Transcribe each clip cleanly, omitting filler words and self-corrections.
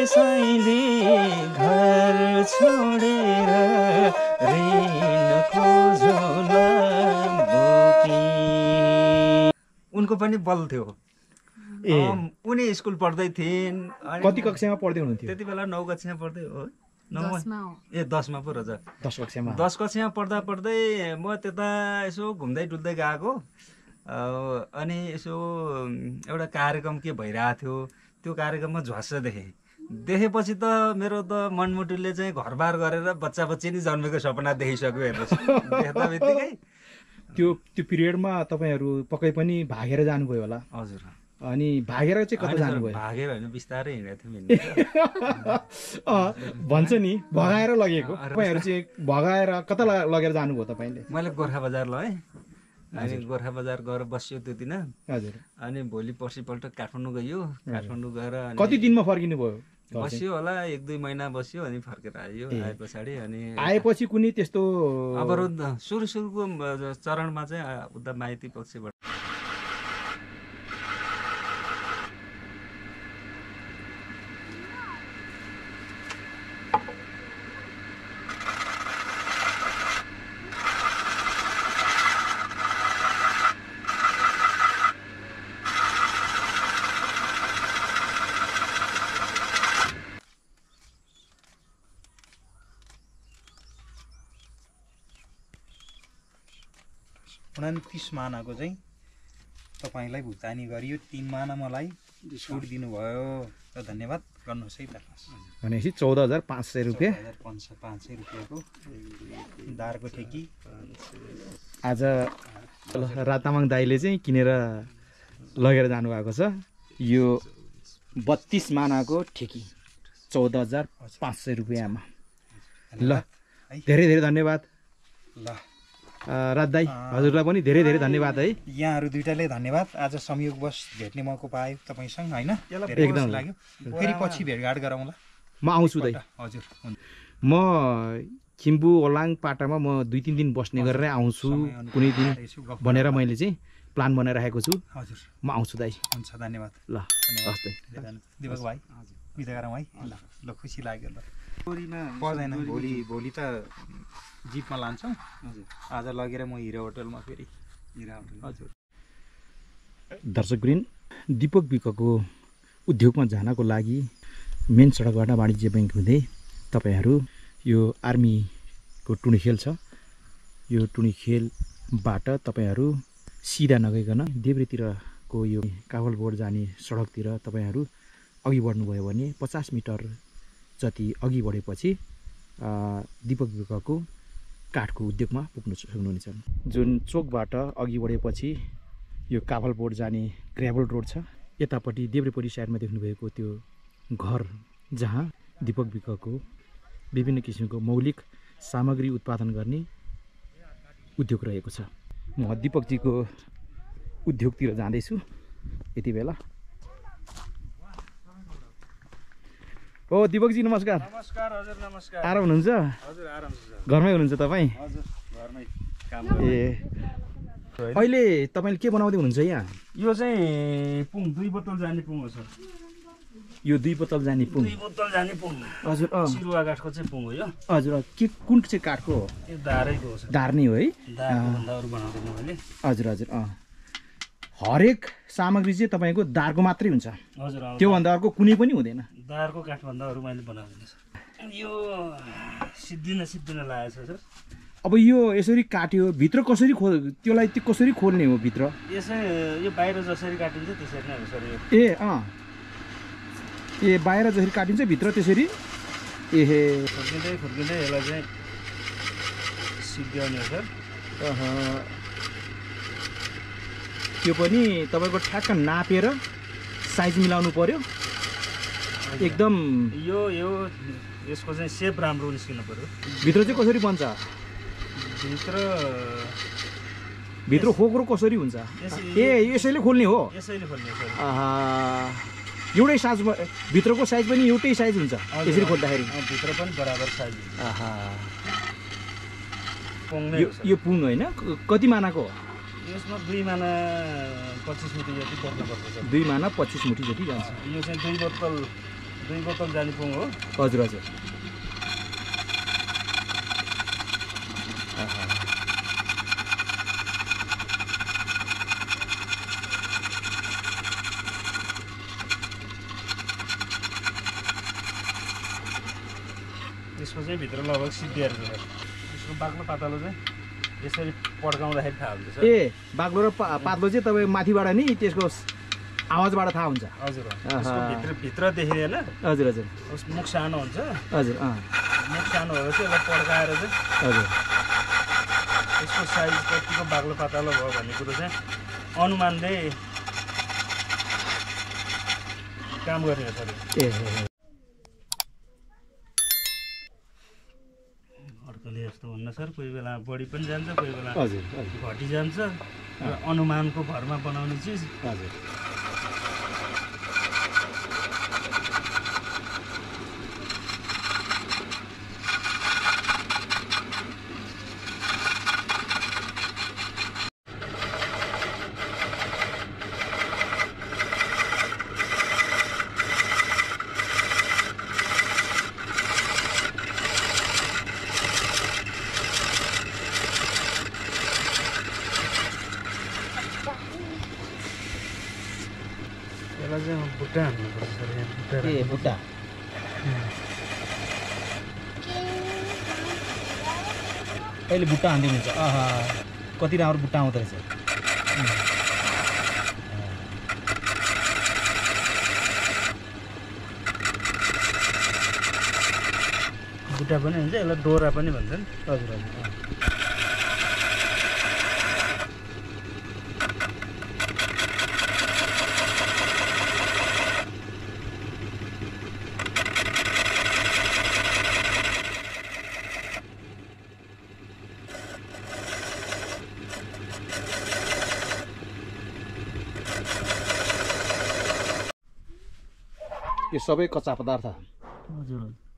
त्यसैले घर छोडेर ऋणको झोला बोकी। उनको पनि बल थियो। उनी स्कुल पढ्दै थिइन्। कति कक्षामा पढ्दै हुनुहुन्थ्यो? त्यति बेला 9 कक्षामा पढ्दै हो। 10 मा पो रहेछ। 10 कक्षामा 10 कक्षामा पढ्दा पढ्दै म त्यता यसो घुम्दै डुल्दै गएको। अनि यसो एउटा कार्यक्रम के भइरहेको थियो, त्यो कार्यक्रममा झ्वास्स देखेपछि त मेरो त मनमुटुले चाहिँ घरबार गरेर बच्चा बच्ची नै जन्मेको सपना देखिसक्यो हेर्नुहोस्। देख्दा बित्तिकै त्यो पिरियडमा तपाईहरु पक्कै पनि भागेर जानुभयो होला। हजुर। अनि भागेर चाहिँ कता जानुभयो? भागेर हैन, बिस्तारै हिँडेको थियौँ। भन्छ नि भगाएर लगेको। तपाईहरु चाहिँ भगाएर कता लगेर जानुभयो तपाईले? मैले गोर्खा बजार लगेँ। अनि गोर्खा बजार गएर बस्यो त्यो दिन। हजुर। अनि भोलि पर्सिपल्ट काठमाडौँ गयो। काठमाडौँ गएर कति दिनमा फर्किनु भयो? बस्यो होला 1-2 महिना बस्यो। अनि फर्केर आयो। आए पछाडि अनि आएपछि कुनै त्यस्तो अवरोध सुरुको चरणमा चाहिँ उता माइती पक्षबाट मानाको चाहिँ तपाईलाई भुक्तानी गरियो। 3 माना मलाई छुट दिनुभयो र धन्यवाद गर्नुहोस् है त। भनेपछि 14,500 रुपैयाँ 500 रुपैयाँको दारको ठेकी आज रातामाङ दाइले चाहिँ किनेर लगेर जानुभएको छ। यो 32 मानाको ठेकी 14,500 रुपैयाँमा। ल धेरै धेरै धन्यवाद। ल राज दाइ हजुरलाई पनि धेरै धेरै धन्यवाद है। यहाँहरु दुईटाले धन्यवाद। आज संयोगवश भेट्ने मौका पाएँ तपाईसँग हैन। एकदम लाग्यो। फेरि पछि भेटघाट गरौँला। म आउँछु दाइ। हजुर। म खिम्बु ओलाङ पाटामा म 2-3 दिन बस्ने गरेर आउँछु कुनै दिन भनेर मैले चाहिँ प्लान बनाइराखेको छु। हजुर। म आउँछु दाइ। हुन्छ धन्यवाद। ल धन्यवाद दिपक भाइ। बिदा गरौँ है। ल खुसी लाग्यो। ल पर्दैन। भोलि त जिपमा लान्छौँ। हजुर। आज लगेर म हिरो होटलमा फेरि हिरा होटल। हजुर। दर्शकवृन्द, दीपक विकको उद्योगमा जानको लागि मेन सडकबाट वाणिज्य बैंक हुँदै तपाईहरू यो आर्मीको टुणीखेल छ, यो टुणीखेलबाट तपाईहरू सिधा नगइकन देब्रेतिरको यो काफलबोर्ड जाने सडकतिर तपाईहरू अघि बढ्नुभयो भने 50 मिटर जति अघि बढेपछि दीपक विकको काठको उद्योगमा पुग्न सक्नुहुनेछ। जुन चोकबाट अघि बढेपछि यो काफलबोर्ड जाने ग्रेभल रोड छ, यतापट्टि देब्रेपट्टि साइडमा देख्नुभएको त्यो घर जहाँ दीपक विकको विभिन्न किसिमको मौलिक सामग्री उत्पादन गर्ने उद्योग रहेको छ। म दीपकजीको उद्योगतिर जाँदैछु यति बेला। ओ दीपकजी नमस्कार। नमस्कार हजुर। नमस्कार। आराम हुनुहुन्छ? हजुर आराम छ। घरमै हुनुहुन्छ तपाईँ? हजुर घरमै काम ए अहिले तपाईले के बनाउँदै हुनुहुन्छ यहाँ? यो चाहिँ पुङ 2 बोतल जाने पुङ हो सर। यो 2 बोतल जाने पुङ? 2 बोतल जाने पुङ हजुर। चिरुवा काठको चाहिँ पुङ हो यो। हजुर। के कुन चाहिँ काठको हो? यो धारैको हो सर। धार नै हो है? धारको भन्दा अरु बनाउँदैन मैले। हजुर हजुर। हरेक सामग्री चाहिँ तपाईको दारको मात्रै हुन्छ? हजुर। त्यो भन्दा अर्को कुनै पनि हुँदैन? दारको काठ भन्दा अरु मैले बनाउँदिन सर। यो सिद्धिन लागेछ सर। अब यो यसरी काट्यो भित्र कसरी त्यसलाई कसरी खोल्ने हो भित्र? यो बाहिर जसरी काटिन्छ त्यसरी नै हो सर यो। ए बाहिर जसरी काटिन्छ भित्र त्यसरी? एहे फुर्किँदै यसलाई चाहिँ सिद्ध्याउने हो सर। त्यो पनि तपाईको ठ्याक्क नापेर साइज मिलाउनु पर्यो एकदम। यसको चाहिँ सेप राम्रो निस्किनु पर्यो। भित्र चाहिँ कसरी बन्छ? भित्र खोक्रो कसरी हुन्छ? यसैले खोल्ने हो? यसैले खोल्ने सर। एउटै साइज भित्रको साइज पनि एउटै साइज हुन्छ यसरी खोल्दाखेरि? भित्र पनि बराबर साइज। यो पुङ होइन? कति मानाको? यसमा 2 माना 25 मुठी जति पर्नुपर्छ सर। 2 माना 25 मुठी जति जान्छ। यो चाहिँ 2 बोतल 2 बोतल जालीपुङ हो। हजुर हजुर यसको चाहिँ भित्र लगभग सिद्धिएर छ। यसको बाक्लो पातलो चाहिँ यसरी पड्काउँदाखेरि थाहा हुन्छ सर। ए बाक्लो र पातलो चाहिँ तपाईँ माथिबाट नि त्यसको आवाजबाट थाहा हुन्छ। हजुर यसको भित्र देखिँदैन। हजुर हजुर मुख सानो हुन्छ। हजुर मुख सानो भएपछि यसलाई पड्काएर चाहिँ हजुर यसको साइज कतिको बाक्लो पातलो भयो भन्ने कुरो चाहिँ अनुमानले काम गर्ने हो सर। ए अर्कोले यस्तो हुन्न सर, कोही बेला बढी पनि जान्छ, कोही बेला हजुर घटी जान्छ र अनुमानको भरमा बनाउने चिज। हजुर यसलाई चाहिँ बुट्टा हान्नुपर्छ सर। यहाँ बुट्टा ए बुट्टा अहिले बुट्टा हान्दै हुन्छ। कति राम्रो बुट्टा आउँदो रहेछ। बुट्टा पनि हुन्छ, यसलाई डोरा पनि भन्छन्। हजुर हजुर यो सबै कच्चा पदार्थ। हजुर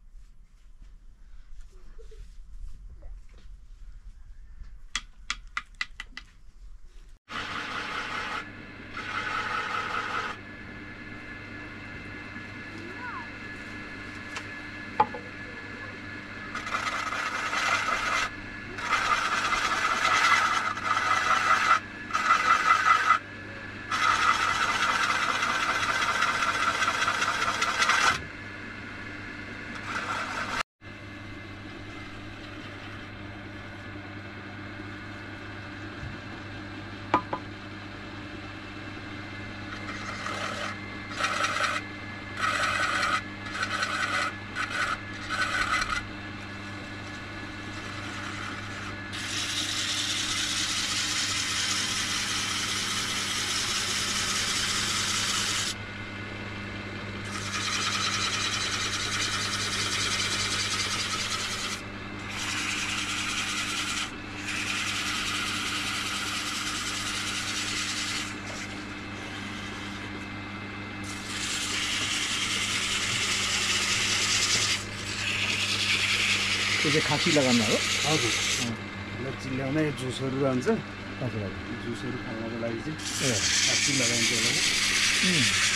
त्यो चाहिँ खासी लगाउनु हो। हजुर चिल्ल्याउने जुसहरू रहन्छ। हजुर हजुर जुसहरू खानको लागि चाहिँ ए खासी लगाइन्छ यसलाई।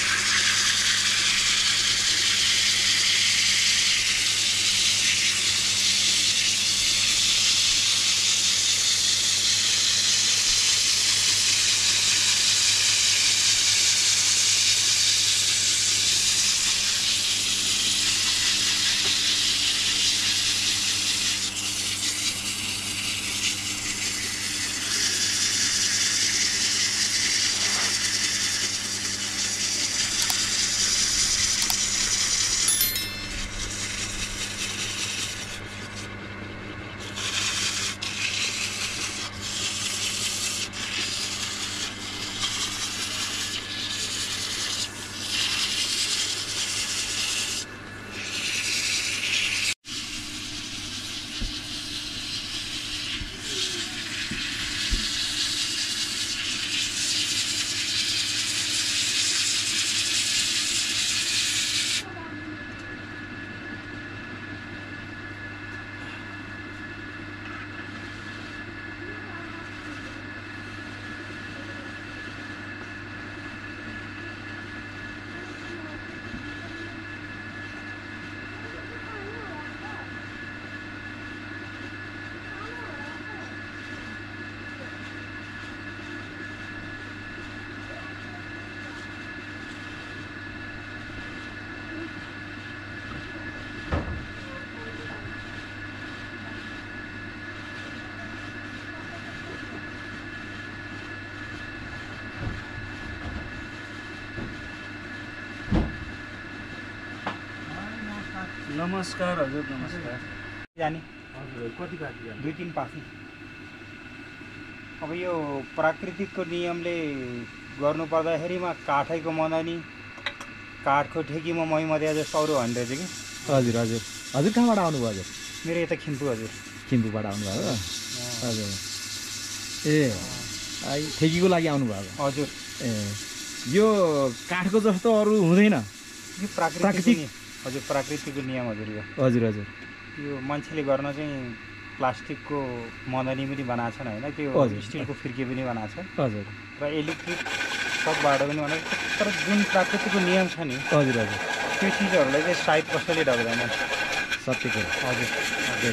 नमस्कार हजुर, नमस्कार। जाने हजुर कति बाँकी जान्छ? 2-3 पासी। अब यो प्राकृतिकको नियमले गर्नु पर्दाखेरिमा काठैको मदानी, काठको ठेकीमा मै जस्तो अरू होइन रहेछ कि। हजुर हजुर हजुर कहाँबाट आउनुभयो हजुर? मेरो यता खिम्पू हजुर। खिम्पूबाट आउनुभयो हो? हजुर ए ठेकीको लागि आउनुभएको? हजुर। ए यो काठको जस्तो अरू हुँदैन? यो प्राकृतिक हजुर, प्राकृतिकको नियम हजुर यो। हजुर हजुर यो मान्छेले गर्न चाहिँ प्लास्टिकको मदानी पनि बनाएको छन् होइन, त्यो स्टिलको फिर्की पनि बनाएको छ हजुर र इलेक्ट्रिक सकबाट पनि बनाएको छ। तर जुन प्राकृतिकको नियम छ नि हजुर हजुर त्यो चिजहरूलाई चाहिँ सायद कसैले ढक्दैन। सत्य कुरो। हजुर हजुर।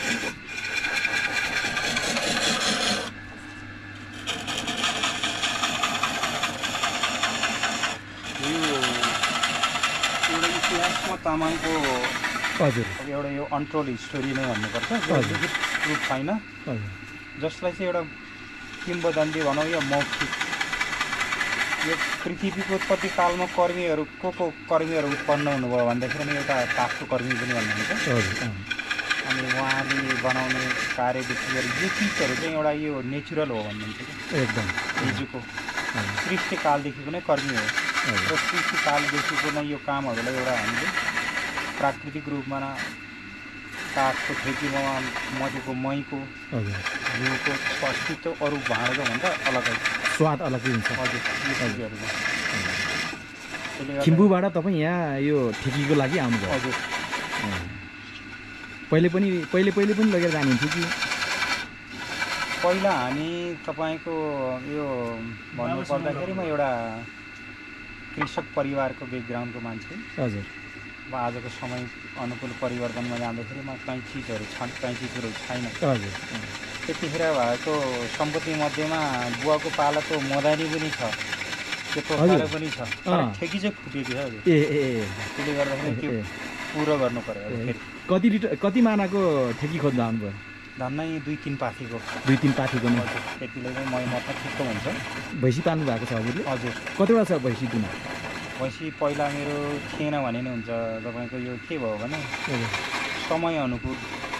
इतिहासमा तामाङको हजुर अब एउटा यो अनटोल्ड हिस्टोरी नै भन्नुपर्छ, लिखित रूप छैन, हजुर जसलाई चाहिँ एउटा किम्बदन्ती भनौँ या मौखिक। यो पृथ्वीको उत्पत्ति कालमा कर्मीहरू को कर्मीहरू उत्पन्न हुनुभयो भन्दाखेरि एउटा काठको कर्मी पनि भन्नुहुन्छ। हजुर अनि उहाँले बनाउने कार्यदेखि लिएर यो चिजहरू चाहिँ एउटा यो नेचुरल हो भन्नुहुन्छ कि एकदम हिजोको सृष्टि कालदेखिको नै कर्मी हो र सृष्टि कालदेखिको नै यो कामहरूलाई एउटा हामीले प्राकृतिक रूपमा काठको ठेकीमा मधेको मैको हजुर घिउको अस्तित्व अरू भाँडाको भन्दा अलगै स्वाद अलग्गै हुन्छ। हजुर यो चिजहरू खिम्पूबाट तपाईँ यहाँ यो ठेकीको लागि आउनुभयो? हजुर। पहिले पनि लगेर जानुहुन्थ्यो कि? पहिला हामी तपाईँको यो भन्नु पर्दाखेरिमा एउटा कृषक परिवारको ब्याकग्राउन्डको मान्छे। हजुर। अब आजको समय अनुकूल परिवर्तनमा जाँदाखेरिमा कहीँ चिजहरू छन्, कहीँ चिजहरू छैन। हजुर। त्यतिखेर भएको सम्पत्ति मध्येमा बुवाको पालाको मदानी पनि छ, त्यो पोखरा पनि छ, तर ठेकी चाहिँ फुटेको छ हजुर। त्यसले गर्दाखेरि त्यो पुरो गर्नु पर्यो। कति मानाको ठेकी खोज्न आउनुभयो? धन्नै 2-3 पाथीको। 2-3 पाथीको नि? हजुर। त्यतिले चाहिँ मै मात्र ठिक्क हुन्छ। भैँसी पाल्नु भएको छ हजुरले? हजुर। कतिवटा छ भैँसी दुना? भैँसी पहिला मेरो थिएन भने नि हुन्छ। तपाईँको यो के भयो भने समय अनुकूल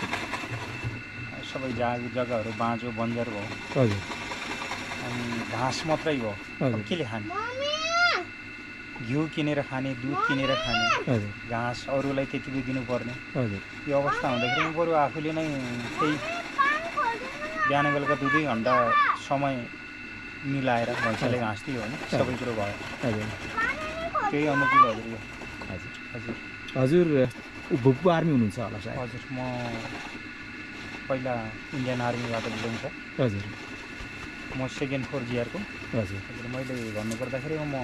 सबै जग्गाहरू बाँझो बन्जर भयो। हजुर। अनि घाँस मात्रै भयो, केले खाने? घिउ किनेर खाने, दुध किनेर खाने, घाँस अरूलाई त्यतिकै दिनुपर्ने। यो अवस्था हुँदाखेरि बरु आफूले नै केही बिहान बेलुका 2-2 घन्टा समय मिलाएर भैँसीलाई घाँस दियो भने सबै कुरो भयो। त्यही अनुकूल हजुर यो। हजुर। हजुर भुपु आर्मी हुनुहुन्छ होला सायद? हजुर। म पहिला इन्डियन आर्मीबाट बिलोङ छ। हजुर। म सेकेन्ड 4 जिआरको। हजुर। हजुर। मैले भन्नुपर्दाखेरि म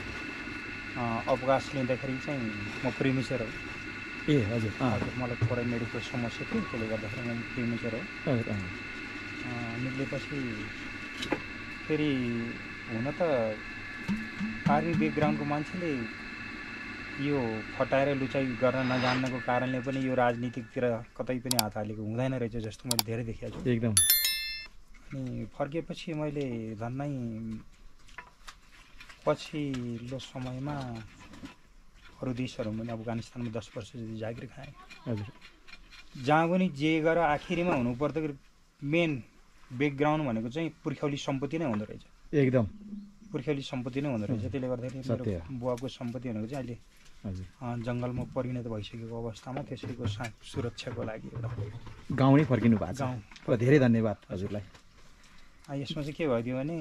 अवकाश लिँदाखेरि चाहिँ म प्रिमिसर हो। ए हजुर। हजुर। मलाई थोरै मेडिकल समस्या थियो, त्यसले गर्दाखेरि म प्रिमिसर हो। निक्लेपछि फेरि हुन त आर्मी ब्याकग्राउन्डको मान्छेले यो फटाएर लुचाइ गर्न नजान्नको कारणले पनि यो राजनीतिकतिर कतै पनि हात हालेको हुँदैन रहेछ जस्तो मैले धेरै देखेको छु। एकदम। अनि फर्केपछि मैले झन्नै पछिल्लो समयमा अरू देशहरूमा पनि अफगानिस्तानमा 10 वर्ष जति जागिर खाएँ। हजुर। जहाँ पनि जे गर आखिरीमा हुनुपर्दा मेन ब्याकग्राउन्ड भनेको चाहिँ पुर्ख्यौली सम्पत्ति नै हुँदो रहेछ। एकदम पुर्ख्यौली सम्पत्ति नै हुँदो रहेछ। त्यसले गर्दाखेरि मेरो बुवाको सम्पत्ति भनेको चाहिँ अहिले जङ्गलमा परिणत भइसकेको अवस्थामा त्यसैको सुरक्षाको लागि एउटा गाउँ नै फर्किनु भएको छ। गाउँ धेरै धन्यवाद हजुरलाई। यसमा चाहिँ के भइदियो भने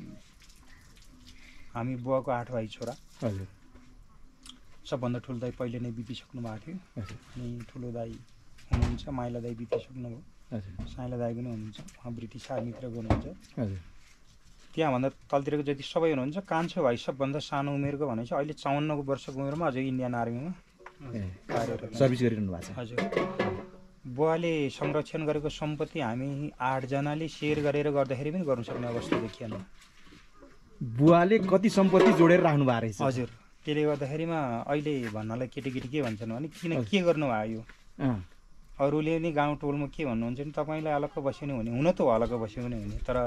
हामी बुवाको 8 भाइ छोरा। हजुर। सबभन्दा ठुलो दाइ पहिले नै बितिसक्नु भएको थियो। अनि ठुलो दाइ हुनुहुन्छ, माइला दाइ बितिसक्नु भयो। साइला दाइ पनि हुनुहुन्छ, उहाँ ब्रिटिस आर्मीतिर गर्नुहुन्छ। हजुर। त्यहाँभन्दा तलतिरको जति सबै हुनुहुन्छ। कान्छो भाइ सबभन्दा सानो उमेरको भने चाहिँ अहिले 54 वर्षको उमेरमा अझै इन्डियन आर्मीमा सर्भिस गरिरहनु भएको छ। हजुर। बुवाले संरक्षण गरेको सम्पत्ति हामी 8 जनाले सेयर गरेर गर्दाखेरि पनि गर्नु सक्ने अवस्था देखिएन। बुवाले कति सम्पत्ति जोडेर राख्नु भएको रहेछ? हजुर। त्यसले गर्दाखेरिमा अहिले भन्नलाई केटीकेटी के भन्छन् भने किन के गर्नुभयो यो, अरूले नि गाउँ टोलमा के भन्नुहुन्छ नि तपाईँलाई अलग्ग बस्यो नि हुने, हुन त हो अलग्ग बस्यो पनि हुने, तर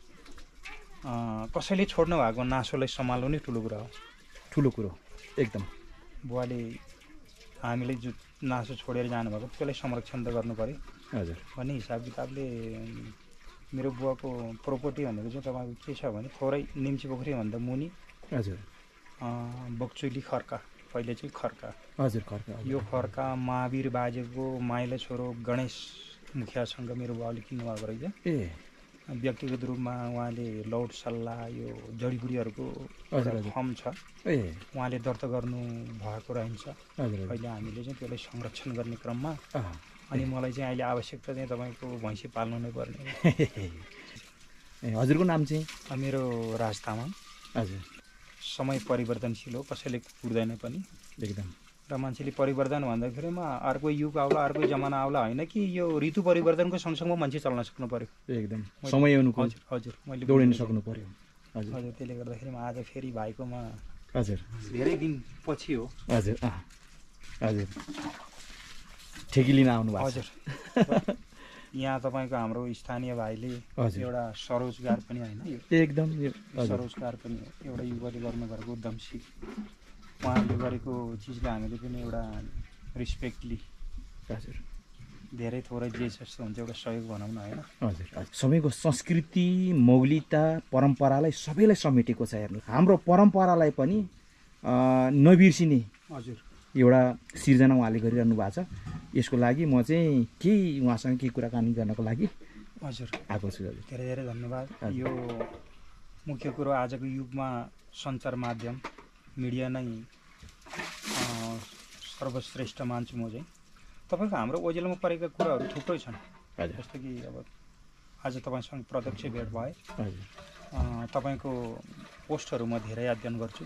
कसैले छोड्नु भएको नासोलाई सम्हाल्नु नै ठुलो कुरा हो। ठुलो कुरो एकदम। बुवाले हामीले जो नासो छोडेर जानुभएको त्यसलाई संरक्षण त गर्नु पऱ्यो हजुर भन्ने हिसाब किताबले मेरो बुवाको प्रोपर्टी भनेको चाहिँ तपाईँको के छ भने थोरै निम्ची पोखरीभन्दा मुनि हजुर बक्चुली खर्का पहिले चाहिँ खर्का हजुर खर्का यो खर्का महावीर बाजेको माइलो छोरो गणेश मुखियासँग मेरो बाउले किन्नुभएको रहेछ ए व्यक्तिगत रूपमा उहाँले लौट सल्लाह यो जडीबुटीहरूको फर्म छ ए उहाँले दर्ता गर्नु भएको रहन्छ हजुर अहिले हामीले चाहिँ त्यसलाई संरक्षण गर्ने क्रममा अनि मलाई चाहिँ अहिले आवश्यकता चाहिँ तपाईँको भैँसी पाल्नु नै पर्ने ए हजुरको नाम चाहिँ मेरो राज तामाङ हजुर समय परिवर्तनशील हो कसैले कुर्दैन पनि एकदम र मान्छेले परिवर्तन भन्दाखेरिमा अर्को युग आउला अर्को जमाना आउला होइन कि यो ऋतु परिवर्तनको सँगसँगै मान्छे चल्न सक्नु पर्यो एकदम समय अनुकूल हजुर हजुर मैले दौडिन सक्नु पर्यो हजुर हजुर त्यसले गर्दाखेरि आज फेरि भाइकोमा हजुर धेरै दिन पछि हो हजुर हजुर ठेकी लिन आउनु भएको हजुर यहाँ तपाईँको हाम्रो स्थानीय भाइले एउटा स्वरोजगार पनि होइन यो एकदम स्वरोजगार पनि एउटा युवाले गर्नुभएको उद्यमशील उहाँले गरेको चिजलाई हामीले पनि एउटा रिस्पेक्टली हजुर धेरै थोरै जे जस्तो हुन्छ एउटा सहयोग भनौँ न होइन हजुर सबैको संस्कृति मौलिकता परम्परालाई सबैलाई समेटेको छ हेर्नु हाम्रो परम्परालाई पनि नबिर्सिने हजुर एउटा सिर्जना उहाँले गरिरहनु भएको छ यसको लागि म चाहिँ केही उहाँसँग केही कुराकानी गर्नको लागि हजुर आएको छु हजुर धेरै धेरै धन्यवाद यो मुख्य कुरो आजको युगमा सञ्चार माध्यम मिडिया नै सर्वश्रेष्ठ मान्छु म चाहिँ तपाईँको हाम्रो ओजेलमा परेका कुराहरू थुप्रै छन् जस्तो कि अब आज तपाईँसँग प्रत्यक्ष भेट भए तपाईँको पोस्टहरू म धेरै अध्ययन गर्छु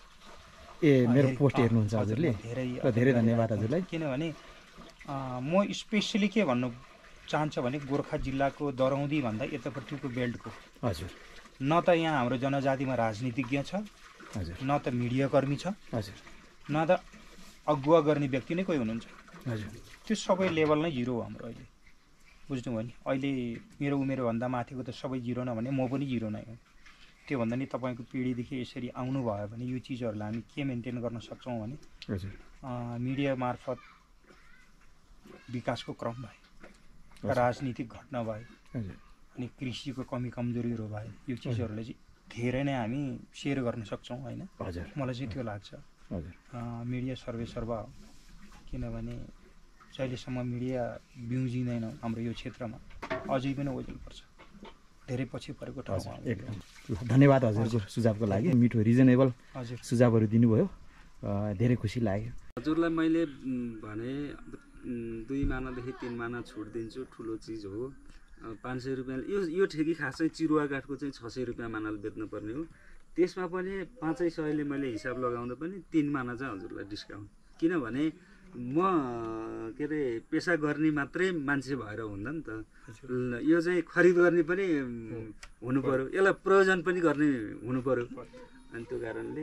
ए मेरो पोस्ट हेर्नुहुन्छ हजुरले धेरै धन्यवाद हजुरलाई किनभने म स्पेसली के भन्नु चाहन्छ भने गोर्खा जिल्लाको दरौदी भन्दा यतापट्टिको बेल्टको हजुर न त यहाँ हाम्रो जनजातिमा राजनीतिज्ञ छ हजुर न त मिडियाकर्मी छ हजुर न त अगुवा गर्ने व्यक्ति नै कोही हुनुहुन्छ हजुर त्यो सबै लेभल नै जिरो हो हाम्रो अहिले बुझ्नुभयो नि अहिले मेरो उमेरभन्दा माथिको त सबै जिरो नभने म पनि जिरो नै हो त्योभन्दा नि तपाईँको पिँढीदेखि यसरी आउनु भयो भने यो चिजहरूलाई हामी के मेन्टेन गर्न सक्छौँ भने हजुर मिडिया मार्फत विकासको क्रम भए राजनीतिक घटना भए अनि कृषिको कमी कमजोरीहरू भए यो चिजहरूलाई चाहिँ धेरै नै हामी सेयर गर्न सक्छौँ होइन हजुर मलाई चाहिँ त्यो लाग्छ हजुर मिडिया सर्वेसर्वा हो किनभने जहिलेसम्म मिडिया बिउजिँदैन हाम्रो यो क्षेत्रमा अझै पनि ओझेलपर्छ धेरै पछि परेको ठाउँमा एकदम धन्यवाद हजुरको सुझावको लागि मिठो रिजनेबल हजुर सुझावहरू दिनुभयो धेरै खुसी लाग्यो हजुरलाई मैले भने 2 मानादेखि 3 माना छुट दिन्छु ठुलो चिज हो 500 रुपियाँ यो ठेकी खासै चिरुवा काठको चाहिँ 600 रुपियाँ मानाले बेच्नुपर्ने हो त्यसमा पनि 500ले मैले हिसाब लगाउँदा पनि 3 माना चाहिँ हजुरलाई डिस्काउन्ट किनभने म के अरे पेसा गर्ने मात्रै मान्छे भएर हुँदैन नि त यो चाहिँ खरिद गर्ने पनि हुनु पर्यो यसलाई प्रयोजन पनि गर्ने हुनु पर्यो अनि त्यो कारणले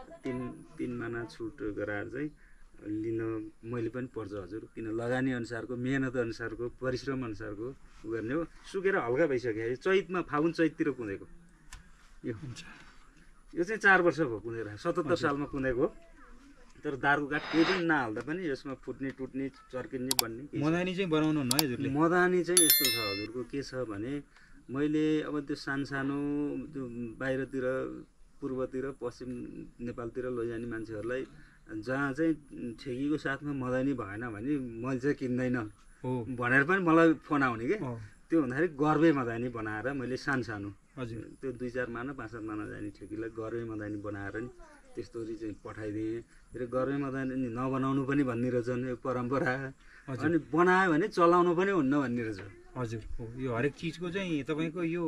3 माना छुट गराएर चाहिँ लिन मैले पनि पर्छ हजुर किन लगानी अनुसारको मेहनत अनुसारको परिश्रम अनुसारको गर्ने हो सुकेर हल्का भइसक्यो चैतमा फागुन चैततिर कुँदेको यो हुन्छ यो चाहिँ 4 वर्ष भयो कुँदेर 77 सालमा कुँदेको हो तर दारको काठ केही पनि नहाल्दा पनि यसमा फुट्ने टुट्ने चर्किने बन्ने मदानी चाहिँ बनाउनु न हजुरले मदानी चाहिँ यस्तो छ हजुरको के छ भने मैले अब त्यो सानो त्यो बाहिरतिर पूर्वतिर पश्चिम नेपालतिर लैजाने मान्छेहरूलाई जहाँ चाहिँ ठेकीको साथमा मदानी भएन भने मैले चाहिँ किन्दैन भनेर पनि मलाई फोन आउने के त्यो भन्दाखेरि गर्वे मदानी बनाएर मैले सानो हजुर त्यो 2-4 माना 5-7 माना जाने ठेकीलाई गर्वे मदानी बनाएर नि त्यस्तोरी चाहिँ पठाइदिएँ फेरि गर्वे मदानी नबनाउनु पनि भन्ने रहेछन् यो परम्परा अनि बनायो भने चलाउनु पनि हुन्न भन्ने रहेछ हजुर हो यो हरेक चिजको चाहिँ तपाईँको यो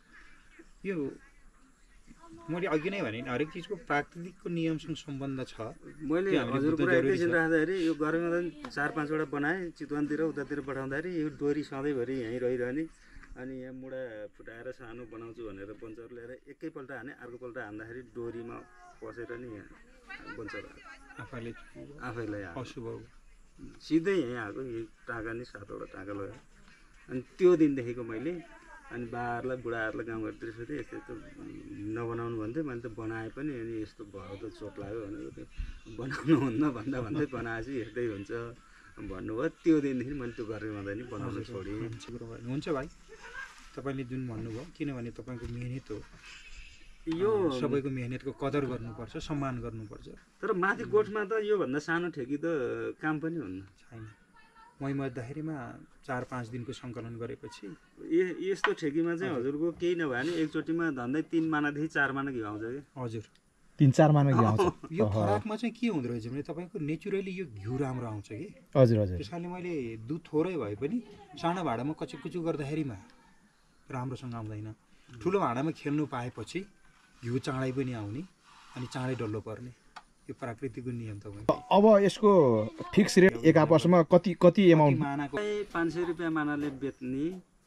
मैले अघि नै भने हरेक चिजको प्राकृतिकको नियमसँग सम्बन्ध छ मैले हजुर कुरा एकैछिन राख्दाखेरि यो गर्मी मदानी 4-5 वटा बनाएँ चितवनतिर उतातिर पठाउँदाखेरि यो डोरी सधैँभरि यहीँ रहिरहने अनि यहाँ मुढा फुटाएर सानो बनाउँछु भनेर बन्चर ल्याएर एकैपल्ट हाने अर्कोपल्ट हान्दाखेरि डोरीमा पसेर नि बन्चर आफैलाई अशुभ सिधै यहीँ आएको यही टाँगा नि 7 वटा टाँगा लगाएर अनि त्यो दिनदेखिको मैले अनि बाहरूलाई बुढाहरूलाई गाउँघरतिर सोधेँ यस्तो यस्तो नबनाउनु भन्थ्यो मैले त बनाएँ पनि अनि यस्तो भयो त चोट लाग्यो भनेको त्यो बनाउनु हुन्न भन्दा भन्दै बनाएपछि यस्तै हुन्छ भन्नुभयो त्यो दिनदेखि मैले त्यो गर्ने भन्दा नि बनाउनु छोडेँ। हुन्छ भाइ तपाईँले जुन भन्नुभयो किनभने तपाईँको मेहनत हो यो सबैको मेहनतको कदर गर्नुपर्छ सम्मान गर्नुपर्छ। तर माथि गोठमा त योभन्दा सानो ठेकी त काम पनि हुन्न छैन। मै मर्दाखेरिमा 4-5 दिनको सङ्कलन गरेपछि यस्तो ठेकीमा चाहिँ हजुरको केही नभए नि एकचोटिमा धन्दै 3 मानादेखि 4 माना घिउ आउँछ कि हजुर 3-4 मानमा घिउ आउँछ। यो फरकमा चाहिँ के हुँदो रहेछ भने तपाईँको नेचुरली यो घिउ राम्रो आउँछ कि हजुर हजुर। त्यस कारणले मैले दुध थोरै भए पनि सानो भाँडामा कचुकुचु गर्दाखेरिमा राम्रोसँग आउँदैन। ठुलो भाँडामा खेल्नु पाएपछि घिउ चाँडै पनि आउने अनि चाँडै डल्लो पर्ने यो प्राकृतिकको नियम तपाईँको। अब यसको फिक्स रेट एक आपसमा कति एमाउन्ट? मानाको 500 रुपियाँ मानाले बेच्ने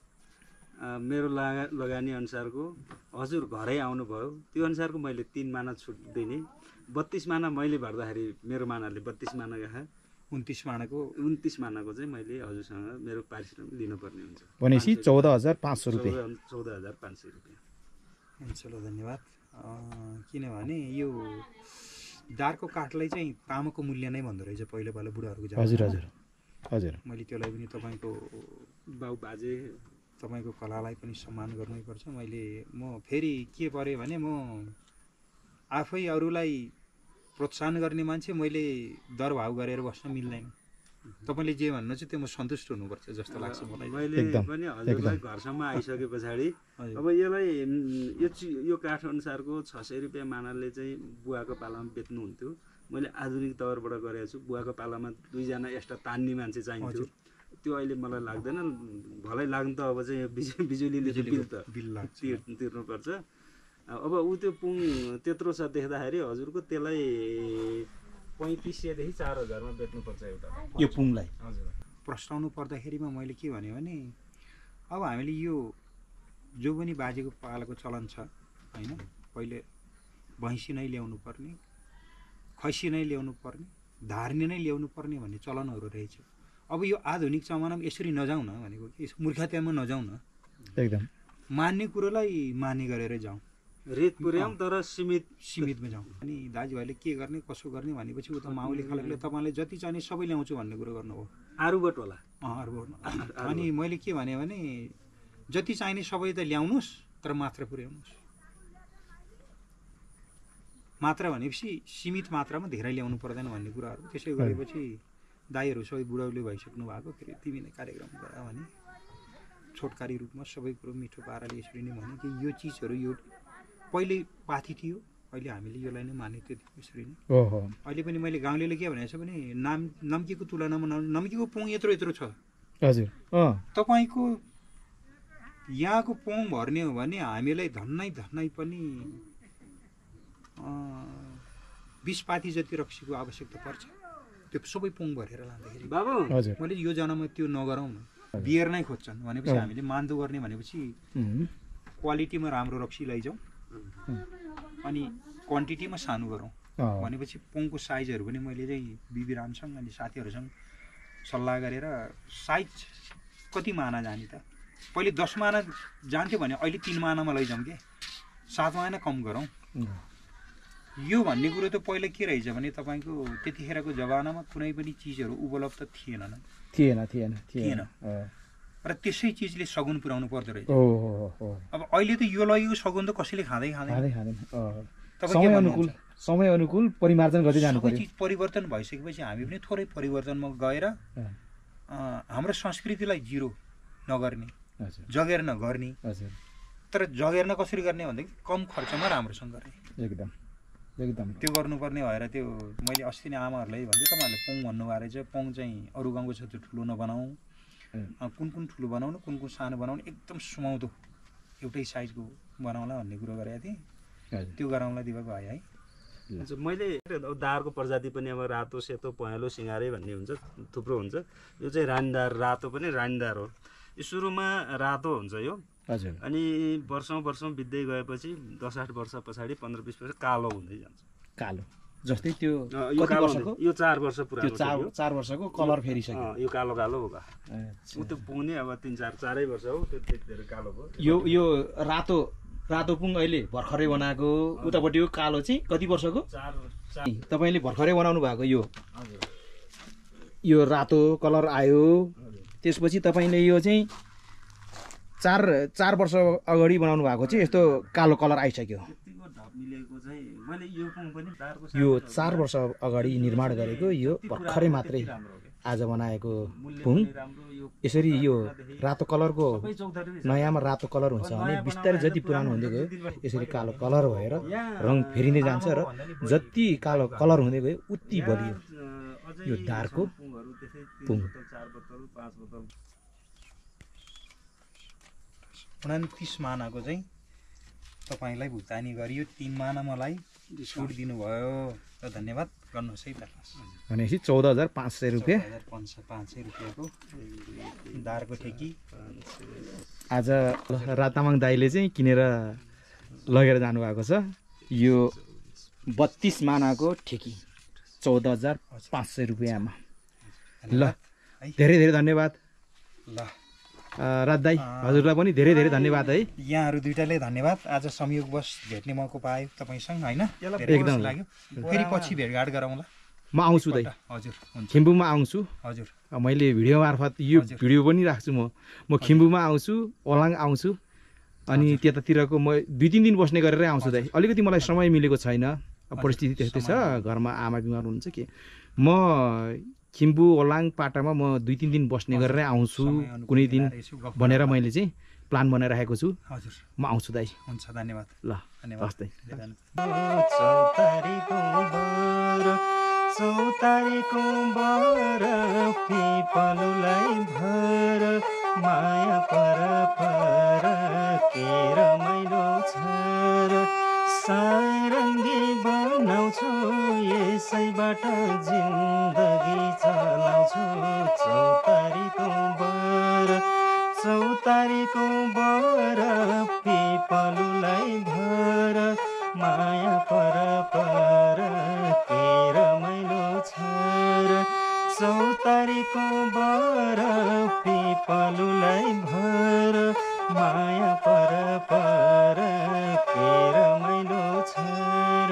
मेरो लगानी अनुसारको हजुर घरै आउनुभयो त्यो अनुसारको मैले 3 माना छुट दिने। 32 माना मैले भर्दाखेरि मेरो मानाले 32 माना गए 29 मानाको 29 मानाको चाहिँ मैले हजुरसँग मेरो पारिश्रमिक लिनुपर्ने हुन्छ भनेपछि 14,500 रुपियाँ। 14,500 रुपियाँ। हुन्छ ल धन्यवाद। किनभने यो दारको काठलाई चाहिँ तामाको मूल्य नै भन्दो रहेछ पहिलो पालो बुढाहरूको जमानामा। हजुर हजुर हजुर। मैले त्यसलाई पनि तपाईँको बाउ बाजे तपाईँको कलालाई पनि सम्मान गर्नैपर्छ। म फेरि के पऱ्यो भने म आफै अरूलाई प्रोत्साहन गर्ने मान्छे मैले दरभाव गरेर बस्न मिल्दैन। तपाईँले जे भन्नुहुन्छ त्यो म सन्तुष्ट हुनुपर्छ जस्तो लाग्छ मलाई। मैले पनि हजुरलाई घरसम्म आइसके पछाडि अब यसलाई यो काठ अनुसारको 600 रुपियाँ मानाले चाहिँ बुवाको पालामा बेच्नुहुन्थ्यो। मैले आधुनिक तवरबाट गरेको छु। बुवाको पालामा 2 जना एक्स्ट्रा तान्ने मान्छे चाहिन्थ्यो। त्यो अहिले मलाई लाग्दैन। भलै लाग्नु त अब चाहिँ बिजुलीले बिल तिर्नुपर्छ। अब ऊ त्यो पुङ त्यत्रो छ देख्दाखेरि हजुरको त्यसलाई 3500 देखि 4000 मा बेच्नुपर्छ एउटा यो पुङलाई। हजुर। प्रस्ताउनु पर्दाखेरिमा मैले के भने अब हामीले यो जो पनि बाजेको पालाको चलन छ हैन, पहिले भैँसी नै ल्याउनु पर्ने, खसी नै ल्याउनु पर्ने, धार्ने नै ल्याउनु पर्ने भन्ने चलनहरू रहेछ। अब यो आधुनिक जमानामा यसरी नजाउँ न भनेको कि मूर्खतामा नजाउँ न, एकदम मान्ने कुरोलाई मान्ने गरेर जाउँ, रेत पुर्याउँ तर सीमितमा जाउँ। अनि दाजुभाइले के गर्ने कसो गर्ने भनेपछि उता माउले खालकले तपाईँलाई जति चाहिने सबै ल्याउँछु भन्ने कुरो गर्नुभयो। आरुबट होला। अनि मैले के भने जति चाहिने सबै त ल्याउनुहोस् तर मात्रा पुर्याउनुहोस्। मात्रा भनेपछि सीमित मात्रामा धेरै ल्याउनु पर्दैन भन्ने कुराहरू। त्यसै गरेपछि दाईहरू सबै बुढाउले भइसक्नु भएको, फेरि तिमी नै कार्यक्रम गर भने छोटकारी रूपमा सबै कुरो मिठो पाराले यसरी नै भने कि यो चिजहरू यो पहिले पाथी थियो, अहिले हामीले यसलाई नै मान्यता दियौँ यसरी नै। अहिले पनि मैले गाउँलेले के भनेको छ भने नम्कीको तुलनामा नम्कीको पोङ यत्रो यत्रो छ। हजुर। तपाईँको यहाँको पोङ भर्ने हो भने हामीलाई धन्नै पनि 20 पाथी जति रक्सीको आवश्यकता पर्छ। त्यो सबै पोङ भरेर लाँदाखेरि बाबु मैले यो जनामा त्यो नगरौँ न, बियर नै खोज्छन् भनेपछि हामीले मान्दो गर्ने भनेपछि क्वालिटीमा राम्रो रक्सी लैजाउँ अनि क्वान्टिटीमा सानो गरौँ भनेपछि पोङको साइजहरू पनि मैले चाहिँ बिबी रामसँग अनि साथीहरूसँग सल्लाह गरेर साइज कति माना जाने त, पहिले 10 माना जान्थ्यो भने अहिले 3 मानामा लैजाउँ के, 7 माना कम गरौँ। यो भन्ने कुरो त पहिला के रहेछ भने तपाईँको त्यतिखेरको जमानामा कुनै पनि चिजहरू उपलब्ध थिएन र त्यसै चिजले सगुन पुर्याउनु पर्दो रहेछ। अब अहिले त यो लगेको सगुन त कसैले खाँदैन। समय अनुकूल परिमार्जन गर्दै जानु पर्यो। चिज परिवर्तन भइसकेपछि हामी पनि थोरै परिवर्तनमा गएर हाम्रो संस्कृतिलाई जिरो नगर्ने, जगेर नगर्ने, तर जगेर्न कसरी गर्ने भन्दाखेरि कम खर्चमा राम्रोसँग गर्ने, एकदम त्यो गर्नुपर्ने भएर त्यो मैले अस्ति नै आमाहरूलाई भन्थेँ तपाईँहरूले पोङ भन्नुभएको रहेछ, पोङ चाहिँ अरू गाउँको छ त्यो ठुलो नबनाऊ, कुन ठुलो बनाउनु कुन सानो बनाउनु, एकदम सुहाउँदो एउटै साइजको बनाउला भन्ने कुरो गरेको थिएँ। त्यो गराउँला दिएको भयो है। मैले दारको प्रजाति पनि अब रातो सेतो पहेँलो सिँगारे भन्ने हुन्छ, थुप्रो हुन्छ। यो चाहिँ रानीदार, रातो पनि रानीदार हो। यो सुरुमा रातो हुन्छ यो, अनि वर्षौँ बित्दै गएपछि 10-8 वर्ष पछाडि 15-20 वर्ष कालो हुँदै जान्छ। कालो जस्तै त्यो यो कति कालो वर्षको यो 4 वर्ष त्यो पुरानो 4 वर्षको कलर फेरिसक्यो यो कालो कालो हो अच्छा। ऊ त्यो पुग्ने अब 3-4 वर्ष हो त्यो त्यतिखेर कालो भयो यो रातो पुङ अहिले भर्खरै बनाएको उतापट्टि यो कालो चाहिँ कति वर्षको 4 तपाईँले भर्खरै बनाउनु भएको यो हजुर यो रातो कलर आयो त्यसपछि तपाईँले यो चाहिँ 4 वर्ष अगाडि बनाउनु भएको चाहिँ यस्तो कालो कलर आइसक्यो त्यतिको ढप मिलेको चाहिँ मैले यो पुङ पनि 4 यो 4 वर्ष अगाडि निर्माण गरेको यो भर्खरै मात्रै आज बनाएको पुङ यसरी यो रातो कलरको नयाँमा रातो कलर हुन्छ भने बिस्तारै जति पुरानो हुँदै गयो यसरी कालो कलर भएर रङ फेरिँदै जान्छ र जति कालो कलर हुँदै गयो उति बलियो यो दारको पुङ 4 बोतल 5 बोतल 29 मानाको चाहिँ तपाईँलाई भुक्तानी गरियो 3 माना मलाई छुट दिनुभयो र धन्यवाद गर्नुहोस् है त भनेपछि 14,500 रुपियाँ 500 रुपियाँको दारको ठेकी आज रातामाङ दाईले चाहिँ किनेर लगेर जानुभएको छ यो 32 मानाको ठेकी 14,500 रुपियाँमा ल धेरै धेरै धन्यवाद ल राज दाई हजुरलाई पनि धेरै धेरै धन्यवाद है यहाँहरू दुइटाले धन्यवाद आज संयोगवश भेट्ने मौका पायो तपाईँसँग होइन एकदम लाग्यो फेरि पछि भेटघाट गरौँला म आउँछु दाई हजुर हुन्छ खिम्बुमा आउँछु हजुर मैले भिडियो मार्फत यो भिडियो पनि राख्छु म खिम्बुमा आउँछु ओलाङ आउँछु अनि त्यतातिरको म 2-3 दिन बस्ने गरेरै आउँछु दाइ अलिकति मलाई समय मिलेको छैन परिस्थिति त्यस्तै छ घरमा आमा बिमार हुनुहुन्छ कि म खिम्बु ओलाङ पाटामा म 2-3 दिन बस्ने गरेरै आउँछु कुनै दिन भनेर मैले चाहिँ प्लान बनाइराखेको छु हजुर म आउँछु दाइ हुन्छ धन्यवाद ल धन्यवाद हस् दाइ चौतारीको बर पिपलुलाई भर माया पर पर के रमाइलो छ र सारङ्गी बनाउँछु यसैबाट जिन्दगी चलाउँछु चौतारीको बर पिपलुलाई भर माया पर पर के रमाइलो छ र चौतारीको बर पिपलुलाई भर माया पर पर के रमाइलो छ र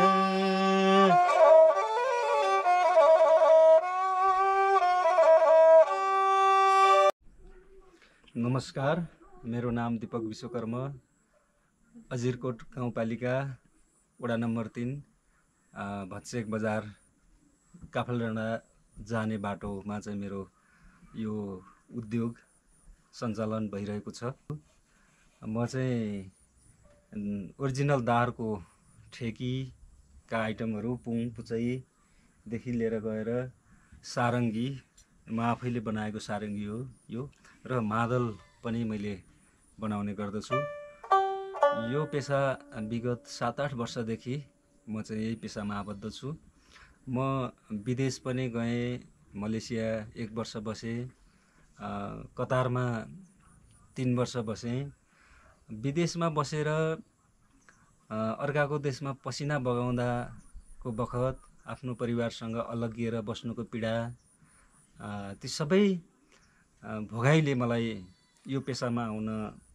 नमस्कार मेरो नाम दीपक विश्वकर्म अजिरकोट गाउँपालिका वडा नम्बर 3 भत्सेक बजार काफलडाँडा जाने बाटोमा चाहिँ मेरो यो उद्योग सञ्चालन भइरहेको छ म चाहिँ ओरिजिनल दारको ठेकीका आइटमहरू पुङ पुचैदेखि लिएर गएर सारङ्गी म आफैले बनाएको सारङ्गी हो यो र मादल पनि मैले बनाउने गर्दछु यो पेसा विगत 7-8 वर्षदेखि म चाहिँ यही पेसामा आबद्ध छु म विदेश पनि गएँ मलेसिया 1 वर्ष बसेँ कतारमा 3 वर्ष बसेँ विदेशमा बसेर अर्काको देशमा पसिना बगाउँदाको बखत आफ्नो परिवारसँग अलग्गिएर बस्नुको पीडा ती सबै भोगाइले मलाई यो पेसामा आउन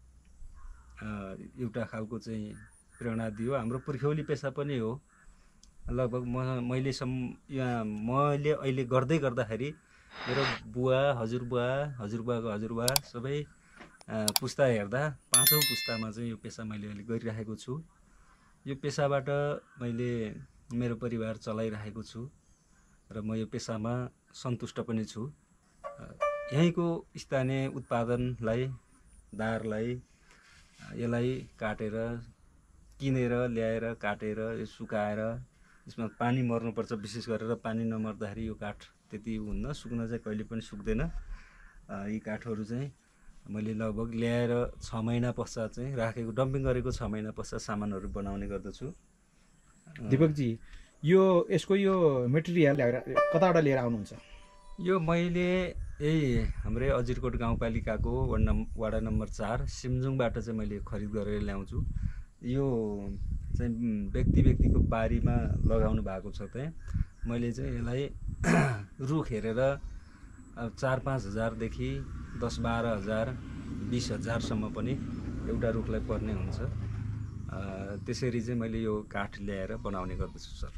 एउटा खालको चाहिँ प्रेरणा दियो हाम्रो पुर्ख्यौली पेसा पनि हो लगभग मैले अहिले गर्दै गर्दाखेरि मेरो बुवा हजुरबुवाको हजुरबुवा सबै पुस्ता हेर्दा 5औं पुस्तामा चाहिँ यो पेसा मैले अहिले गरिरहेको छु यो पेसाबाट मैले मेरो परिवार चलाइरहेको छु र म यो पेसामा सन्तुष्ट पनि छु यहीँको स्थानीय उत्पादनलाई दारलाई यसलाई काटेर किनेर ल्याएर काटेर सुकाएर यसमा पानी मर्नुपर्छ विशेष गरेर पानी नमर्दाखेरि यो काठ त्यति हुन्न सुक्न चाहिँ कहिले पनि सुक्दैन यी काठहरू चाहिँ मैले लगभग ल्याएर 6 महिना पश्चात चाहिँ राखेको डम्पिङ गरेको 6 महिना पश्चात सामानहरू बनाउने गर्दछु दीपकजी यसको यो मेटेरियल कताबाट लिएर आउनुहुन्छ यो मैले यही हाम्रै अजिरकोट गाउँपालिकाको वडा नम्बर 4 सिमजुङबाट चाहिँ मैले खरिद गरेर ल्याउँछु यो चाहिँ व्यक्तिको बारीमा लगाउनु भएको छ। त्यहाँ मैले चाहिँ यसलाई रुख हेरेर 4-5 हजारदेखि 10-12 हजार 20 हजारसम्म पनि एउटा रुखलाई पर्ने हुन्छ। त्यसरी चाहिँ मैले यो काठ ल्याएर बनाउने गर्दछु सर।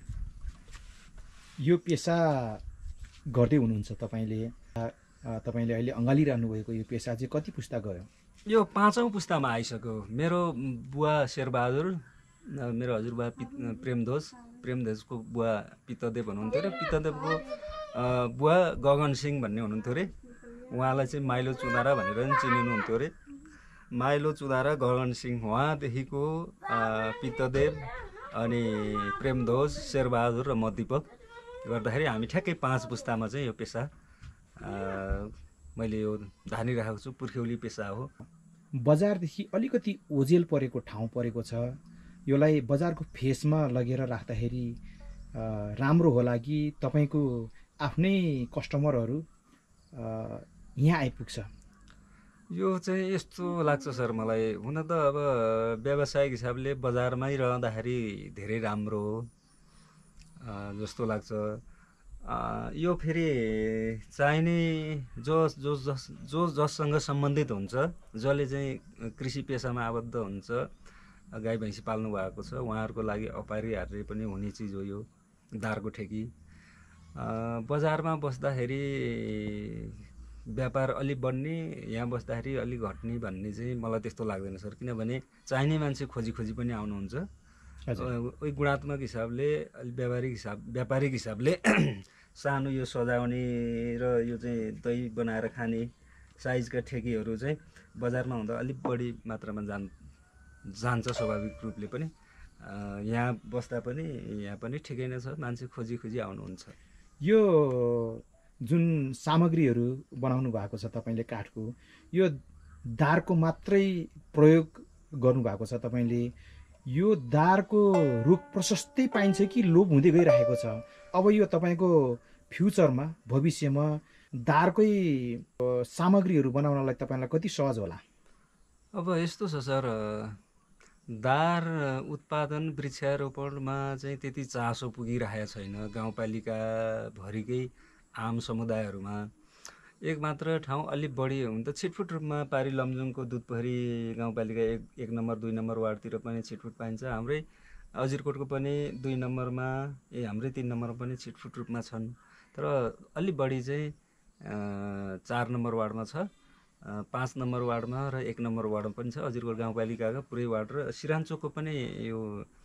यो पेसा गर्दै हुनुहुन्छ तपाईँले अहिले अँगालिरहनु भएको यो पेसा चाहिँ कति पुस्ता गयो? यो 5औं पुस्तामा आइसक्यो। मेरो बुवा शेरबहादुर, मेरो हजुरबा प्रेमध्वजको बुवा पितदेव हुनुहुन्थ्यो र पितदेवको बुवा गगन सिंह भन्ने हुनुहुन्थ्यो अरे। उहाँलाई चाहिँ माइलो चुधारा भनेर पनि चिनिनुहुन्थ्यो अरे। माइलो चुधारा, गगन सिंह, उहाँदेखिको पितदेव अनि प्रेमध्वज, शेरबहादुर र म दीपक गर्दाखेरि हामी ठ्याक्कै 5 पुस्तामा चाहिँ यो पेसा मैले यो धानिरहेको छु। पुर्ख्यौली पेसा हो। बजारदेखि अलिकति ओझेल परेको ठाउँ परेको छ। योलाई बजारको फेसमा लगेर राख्दाखेरि राम्रो होला कि तपाईँको आफ्नै कस्टमरहरू यहाँ आइपुग्छ? यो चाहिँ यस्तो लाग्छ सर मलाई, हुन त अब व्यावसायिक हिसाबले बजारमै रहँदाखेरि धेरै राम्रो हो जस्तो लाग्छ। यो फेरि चाहिने जससँग सम्बन्धित हुन्छ, जसले चाहिँ कृषि पेसामा आबद्ध हुन्छ, गाई भैँसी पाल्नु भएको छ, उहाँहरूको लागि अपरिहार्य पनि हुने चिज हो यो दारको ठेकी। बजारमा बस्दाखेरि व्यापार अलि बढ्ने, यहाँ बस्दाखेरि अलि घट्ने भन्ने चाहिँ मलाई त्यस्तो लाग्दैन सर। किनभने चाहिने मान्छे खोजी पनि आउनुहुन्छ। उही गुणात्मक हिसाबले, अलि व्यापारिक हिसाबले सानो यो सजाउने र यो चाहिँ दही बनाएर खाने साइजका ठेकीहरू चाहिँ बजारमा हुँदा अलिक बढी मात्रामा जान्छ स्वाभाविक रूपले पनि। यहाँ बस्दा पनि यहाँ पनि ठिकै नै छ, मान्छे खोजी आउनुहुन्छ। यो जुन सामग्रीहरू बनाउनु भएको छ तपाईँले काठको, यो दारको मात्रै प्रयोग गर्नुभएको छ तपाईँले? यो दारको रुख प्रशस्तै पाइन्छ कि लोप हुँदै गइरहेको छ? अब यो तपाईँको फ्युचरमा, भविष्यमा दारकै सामग्रीहरू बनाउनलाई तपाईँलाई कति सहज होला? अब यस्तो छ सर, दार उत्पादन वृक्षारोपणमा चाहिँ त्यति चासो पुगिरहेको छैन गाउँपालिकाभरिकै आम समुदायहरूमा। एक मात्र ठाउँ अलिक बढी हुन त छिटफुट रूपमा पारी लमजुङको दुधपोखरी गाउँपालिका 1 नम्बर 2 नम्बर वार्डतिर पनि छिटफुट पाइन्छ। हाम्रै अजिरकोटको पनि 2 नम्बरमा, हाम्रै 3 नम्बरमा पनि छिटफुट रूपमा छन्। तर अलिक बढी चाहिँ 4 नम्बर वार्डमा छ, 5 नम्बर वार्डमा र 1 नम्बर वार्डमा पनि छ। अजिरकोट गाउँपालिकाका पुरै वार्ड र सिरान्चोकको पनि यो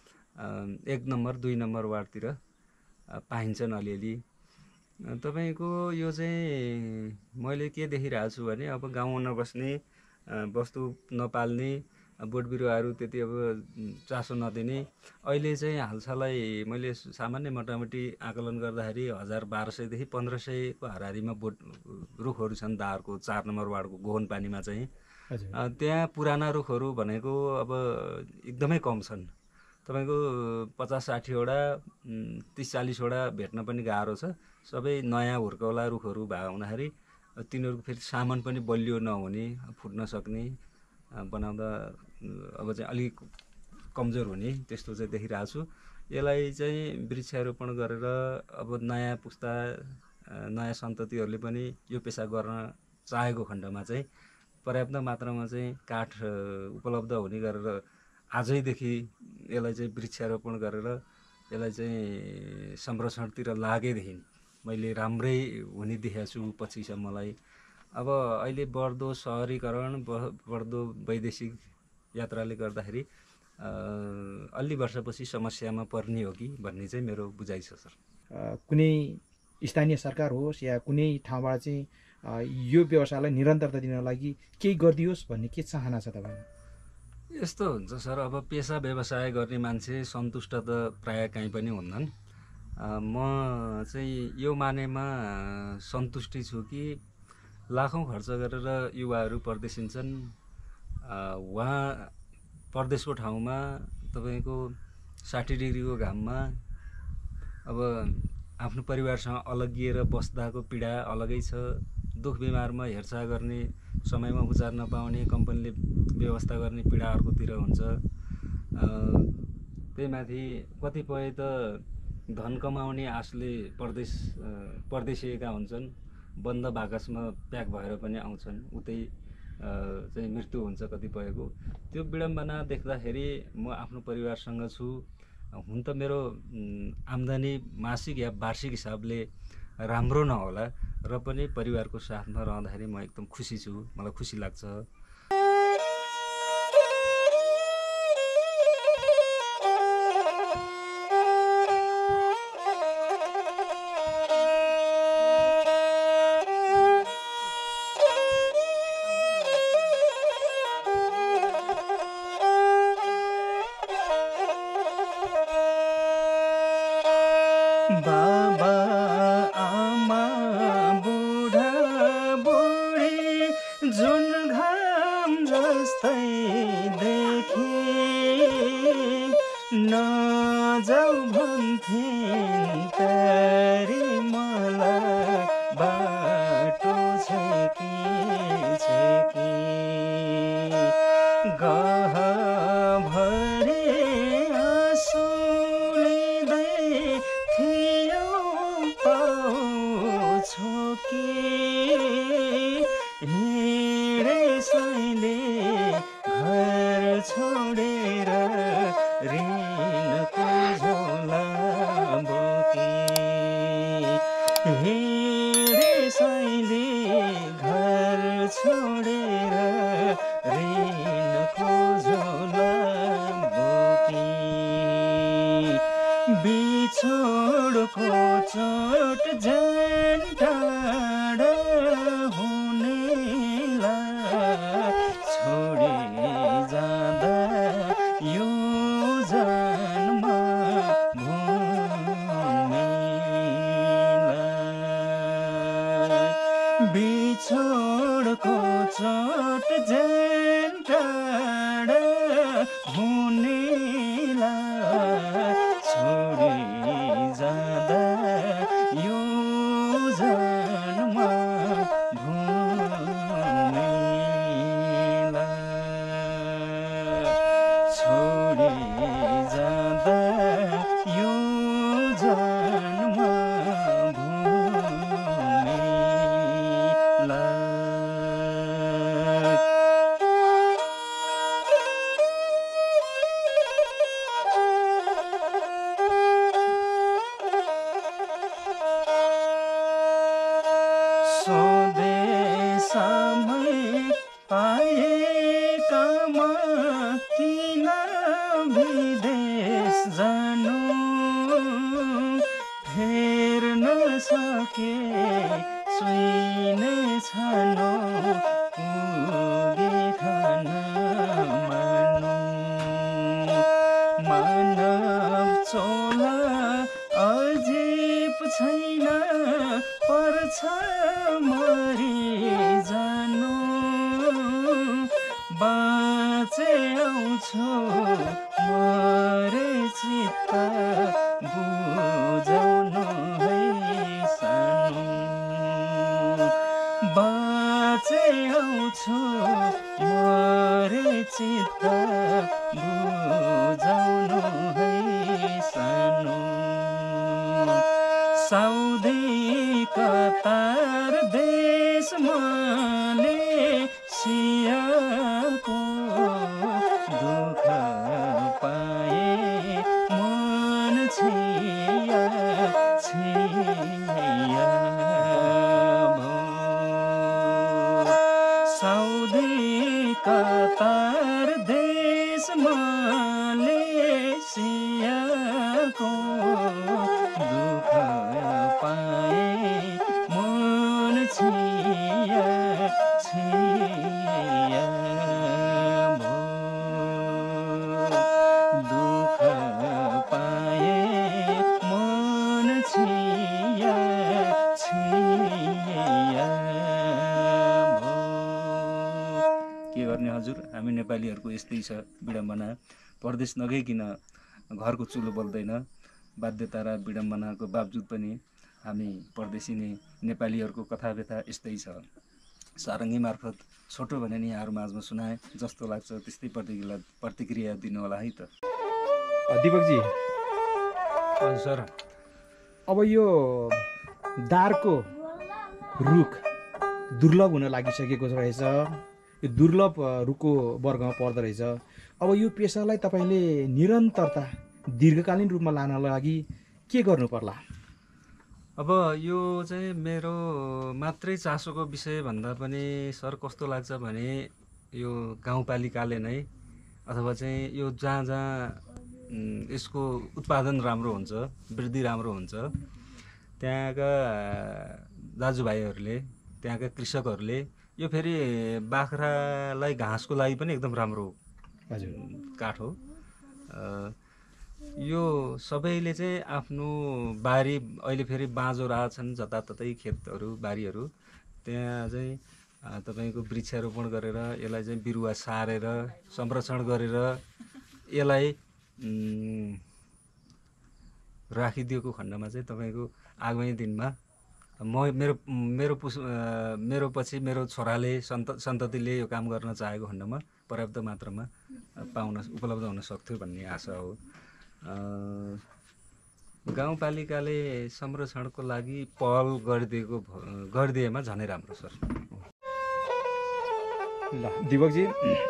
1 नम्बर 2 नम्बर वार्डतिर पाइन्छन् अलिअलि। तपाईँको यो चाहिँ मैले के देखिरहेको छु भने, अब गाउँमा नबस्ने, वस्तु नपाल्ने, बोट बिरुवाहरू त्यति अब चासो नदिने, अहिले चाहिँ हालसालै मैले सामान्य मोटामोटी आकलन गर्दाखेरि 1200 देखि 1500 को हाराहारीमा रुखहरू छन् दारको। 4 नम्बर वार्डको गोहन पानीमा चाहिँ त्यहाँ पुराना रुखहरू भनेको अब एकदमै कम छन्। तपाईँको 50-60 वटा 30-40 वटा भेट्न पनि गाह्रो छ। सबै नयाँ हुर्कौला रुखहरू भएको हुँदाखेरि तिनीहरूको फेरि सामान पनि बलियो नहुने, फुट्न सक्ने, बनाउँदा अब चाहिँ अलिक कमजोर हुने, त्यस्तो चाहिँ देखिरहेको छु। यसलाई चाहिँ वृक्षारोपण गरेर अब नयाँ पुस्ता, नयाँ सन्ततिहरूले पनि यो पेसा गर्न चाहेको खण्डमा चाहिँ पर्याप्त मात्रामा चाहिँ काठ उपलब्ध हुने गरेर आजैदेखि यसलाई चाहिँ वृक्षारोपण गरेर यसलाई चाहिँ संरक्षणतिर लागेदेखि मैले राम्रै हुने देखेको छु पछिसम्मलाई। अब अहिले बढ्दो सहरीकरण, बढ्दो वैदेशिक यात्राले गर्दाखेरि अलि वर्षपछि समस्यामा पर्ने हो कि भन्ने चाहिँ मेरो बुझाइ छ सर। कुनै स्थानीय सरकार होस् या कुनै ठाउँबाट चाहिँ यो व्यवसायलाई निरन्तरता दिन लागि केही गरिदियोस् भन्ने के चाहना छ तपाईँको? यस्तो हुन्छ सर, अब पेसा व्यवसाय गर्ने मान्छे सन्तुष्ट त प्रायः कहीँ पनि हुन्नन्। म चाहिँ यो मानेमा सन्तुष्टि छु कि लाखौँ खर्च गरेर युवाहरू परदेशिन्छन्। उहाँ परदेशको ठाउँमा तपाईँको 60 डिग्रीको घाममा अब आफ्नो परिवारसँग अलग्गिएर बस्दाको पीडा अलगै छ। दुख बिमारमा हेरचाह गर्ने, समयमा उपचार नपाउने, कम्पनीले व्यवस्था गर्ने पीडा अर्कोतिर हुन्छ। त्यही माथि कतिपय त धन कमाउने आशले परदेशिएका हुन्छन्, बन्द बाकसमा प्याक भएर पनि आउँछन्, उतै चाहिँ मृत्यु हुन्छ कतिपयको। त्यो विडम्बना देख्दाखेरि म आफ्नो परिवारसँग छु। हुन त मेरो आम्दानी मासिक या वार्षिक हिसाबले राम्रो नहोला र पनि परिवारको साथमा रहँदाखेरि म एकदम खुसी छु, मलाई खुसी लाग्छ। बाबा आमा बुढा बुढी जुन घाम जस्तै देखे नजाऊ भन्थिन् तरी मलाई बाटो छेकी गहभरि आँसु हिँडे सैले घर छोडेर ऋणको झोला बोकी हिँडे सैले घर छोडेर ऋणको झोला बोकी बिछोडको चोट झन् टाढा हुनेलाई छोडी जाँदा यो जन्म भूमिलाई बिछोडको चोट झन् टाढा हुनेलाई छोडी जाँदा यो जन्म भूमिलाई छोडी जाँदा यो जन्म भूमिलाई स्वदेशमै पाएकामा किन विदेश जानु फेर्न सके सुइने छानो पुगे खान मानु मानव चोला अजीब छैन पर्छ मरि जानु बाँचे आउँछु मरे चित्त बुझाउनु है सानो बाँचे आउँछु मरे चित्त बुझाउनु है सानो साउदी कतार देश मलेसियाको दुःख पाए मन छिया भो साउदी कतार देश मलेसियाको दुःख पाए मन छिया भो दुःख पाए मन छिया भो। के गर्ने हजुर, हामी नेपालीहरूको यस्तै छ विडम्बना। परदेश नगइकन घरको चुलो बल्दैन। बाध्यता र विडम्बनाको बावजुद पनि हामी परदेशी नै नेपालीहरूको कथा व्यथा यस्तै छ। सारङ्गी मार्फत छोटो भने नि यहाँहरू माझमा सुनाए, जस्तो लाग्छ त्यस्तै प्रतिक्रिया दिनु होला है त। दिपकजी हजुर सर। अब यो दारको रुख दुर्लभ हुन लागिसकेको रहेछ, यो दुर्लभ रुखको वर्गमा पर्दो रहेछ। अब यो पेसालाई तपाईँले निरन्तरता दीर्घकालीन रूपमा लानलाई लागि के गर्नु पर्ला? अब यो चाहिँ मेरो मात्रै चासोको विषय भन्दा पनि सर कस्तो लाग्छ भने यो गाउँपालिकाले नै अथवा चाहिँ यो जहाँ जहाँ यसको उत्पादन राम्रो हुन्छ, वृद्धि राम्रो हुन्छ, त्यहाँका दाजुभाइहरूले, त्यहाँका कृषकहरूले यो फेरि बाख्रालाई घाँसको लागि पनि एकदम राम्रो हजुर काठ हो। यो सबैले चाहिँ आफ्नो बारी, अहिले फेरि बाँझो रहेछन् जताततै खेतहरू बारीहरू, त्यहाँ चाहिँ तपाईँको वृक्षारोपण गरेर यसलाई चाहिँ बिरुवा सारेर संरक्षण गरेर यसलाई राखिदिएको खण्डमा चाहिँ तपाईँको आगामी दिनमा मेरो पछि मेरो छोराले सन्ततिले यो काम गर्न चाहेको खण्डमा पर्याप्त मात्रामा उपलब्ध हुन सक्थ्यो भन्ने आशा हो। गाउँपालिकाले संरक्षणको लागि पहल गरिदिएमा झनै राम्रो सर। ल दिपकजी,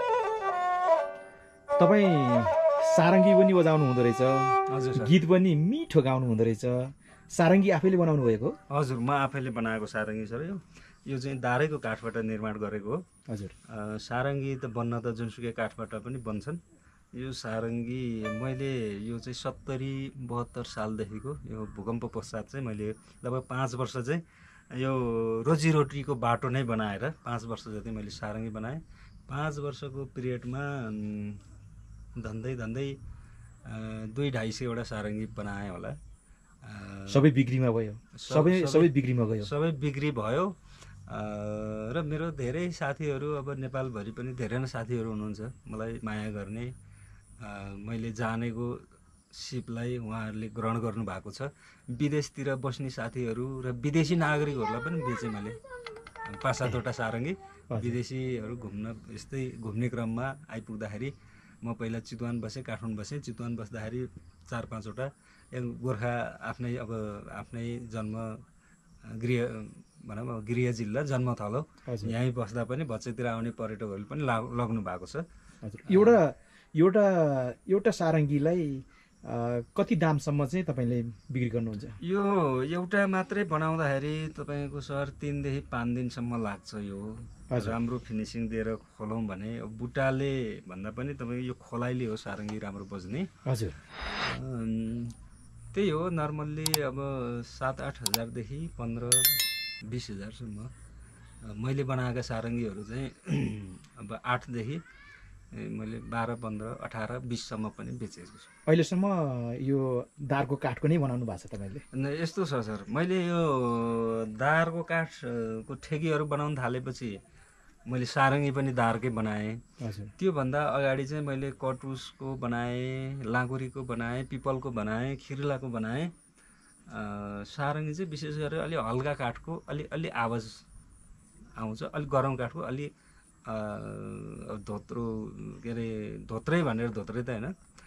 तपाईँ सारङ्गी पनि बजाउनु हुँदो रहेछ, हजुर सर। गीत पनि मिठो गाउनु हुँदो रहेछ। सारङ्गी आफैले बनाउनु भएको? हजुर, म आफैले बनाएको सारङ्गी सर। यो चाहिँ दारेको काठबाट निर्माण गरेको हो। हजुर। सारङ्गी त बन्न त जुनसुकै काठबाट पनि बन्छन्। यो सारङ्गी मैले यो चाहिँ 70-72 सालदेखिको यो भूकम्प पश्चात चाहिँ मैले लगभग 5 वर्ष चाहिँ यो रोजीरोटीको बाटो नै बनाएर 5 वर्ष जति मैले सारङ्गी बनाएँ। 5 वर्षको पिरियडमा धन्दै 200-250 सारङ्गी बनाएँ होला। सबै बिक्रीमा भयो? सबै बिक्रीमा गयो? सबै बिक्री भयो। र मेरो धेरै साथीहरू, अब नेपालभरि पनि धेरै नै साथीहरू हुनुहुन्छ मलाई माया गर्ने। मैले जानेको सिपलाई उहाँहरूले ग्रहण गर्नुभएको छ। विदेशतिर बस्ने साथीहरू र विदेशी नागरिकहरूलाई पनि बेचेँ मैले 5-7वटा सारङ्गी। विदेशीहरू यस्तै घुम्ने क्रममा आइपुग्दाखेरि म पहिला चितवन बसेँ, काठमाडौँ बसेँ। चितवन बस्दाखेरि 4-5वटा गोर्खा आफ्नै जन्म गृह जिल्ला जन्मथल हो, यहीँ बस्दा पनि बच्चैतिर आउने पर्यटकहरूले पनि लग्नु भएको छ। एउटा सारङ्गीलाई कति दामसम्म चाहिँ तपाईँले बिक्री गर्नुहुन्छ? यो एउटा मात्रै बनाउँदाखेरि तपाईँको सर 3 देखि 5 दिनसम्म लाग्छ। यो राम्रो फिनिसिङ दिएर खोलौँ भने बुट्टाले भन्दा पनि तपाईँको यो खोलाइले हो सारङ्गी राम्रो बज्ने। हजुर। त्यही हो, नर्मल्ली अब 7-8 हजारदेखि 15-20 हजारसम्म मैले बनाएका सारङ्गीहरू चाहिँ अब 8देखि मैले 12-15-18-20सम्म पनि बेचेको छु। अहिलेसम्म यो दारको काठको नै बनाउनु भएको छ तपाईँले? यस्तो छ सर, मैले यो दारको काठको ठेकीहरू बनाउन थालेपछि मैले सारङ्गी पनि दारकै बनाएँ। हजुर। त्योभन्दा अगाडि चाहिँ मैले कटुसको बनाएँ, लाँगुरीको बनाएँ, पिपलको बनाएँ, खिर्लाको बनाएँ। सारङ्गी चाहिँ विशेष गरेर अलि हल्का काठको अलि आवाज आउँछ, अलिक गरम काठको अलि धोत्रो के अरे धोत्रै भनेर धोत्रै त होइन,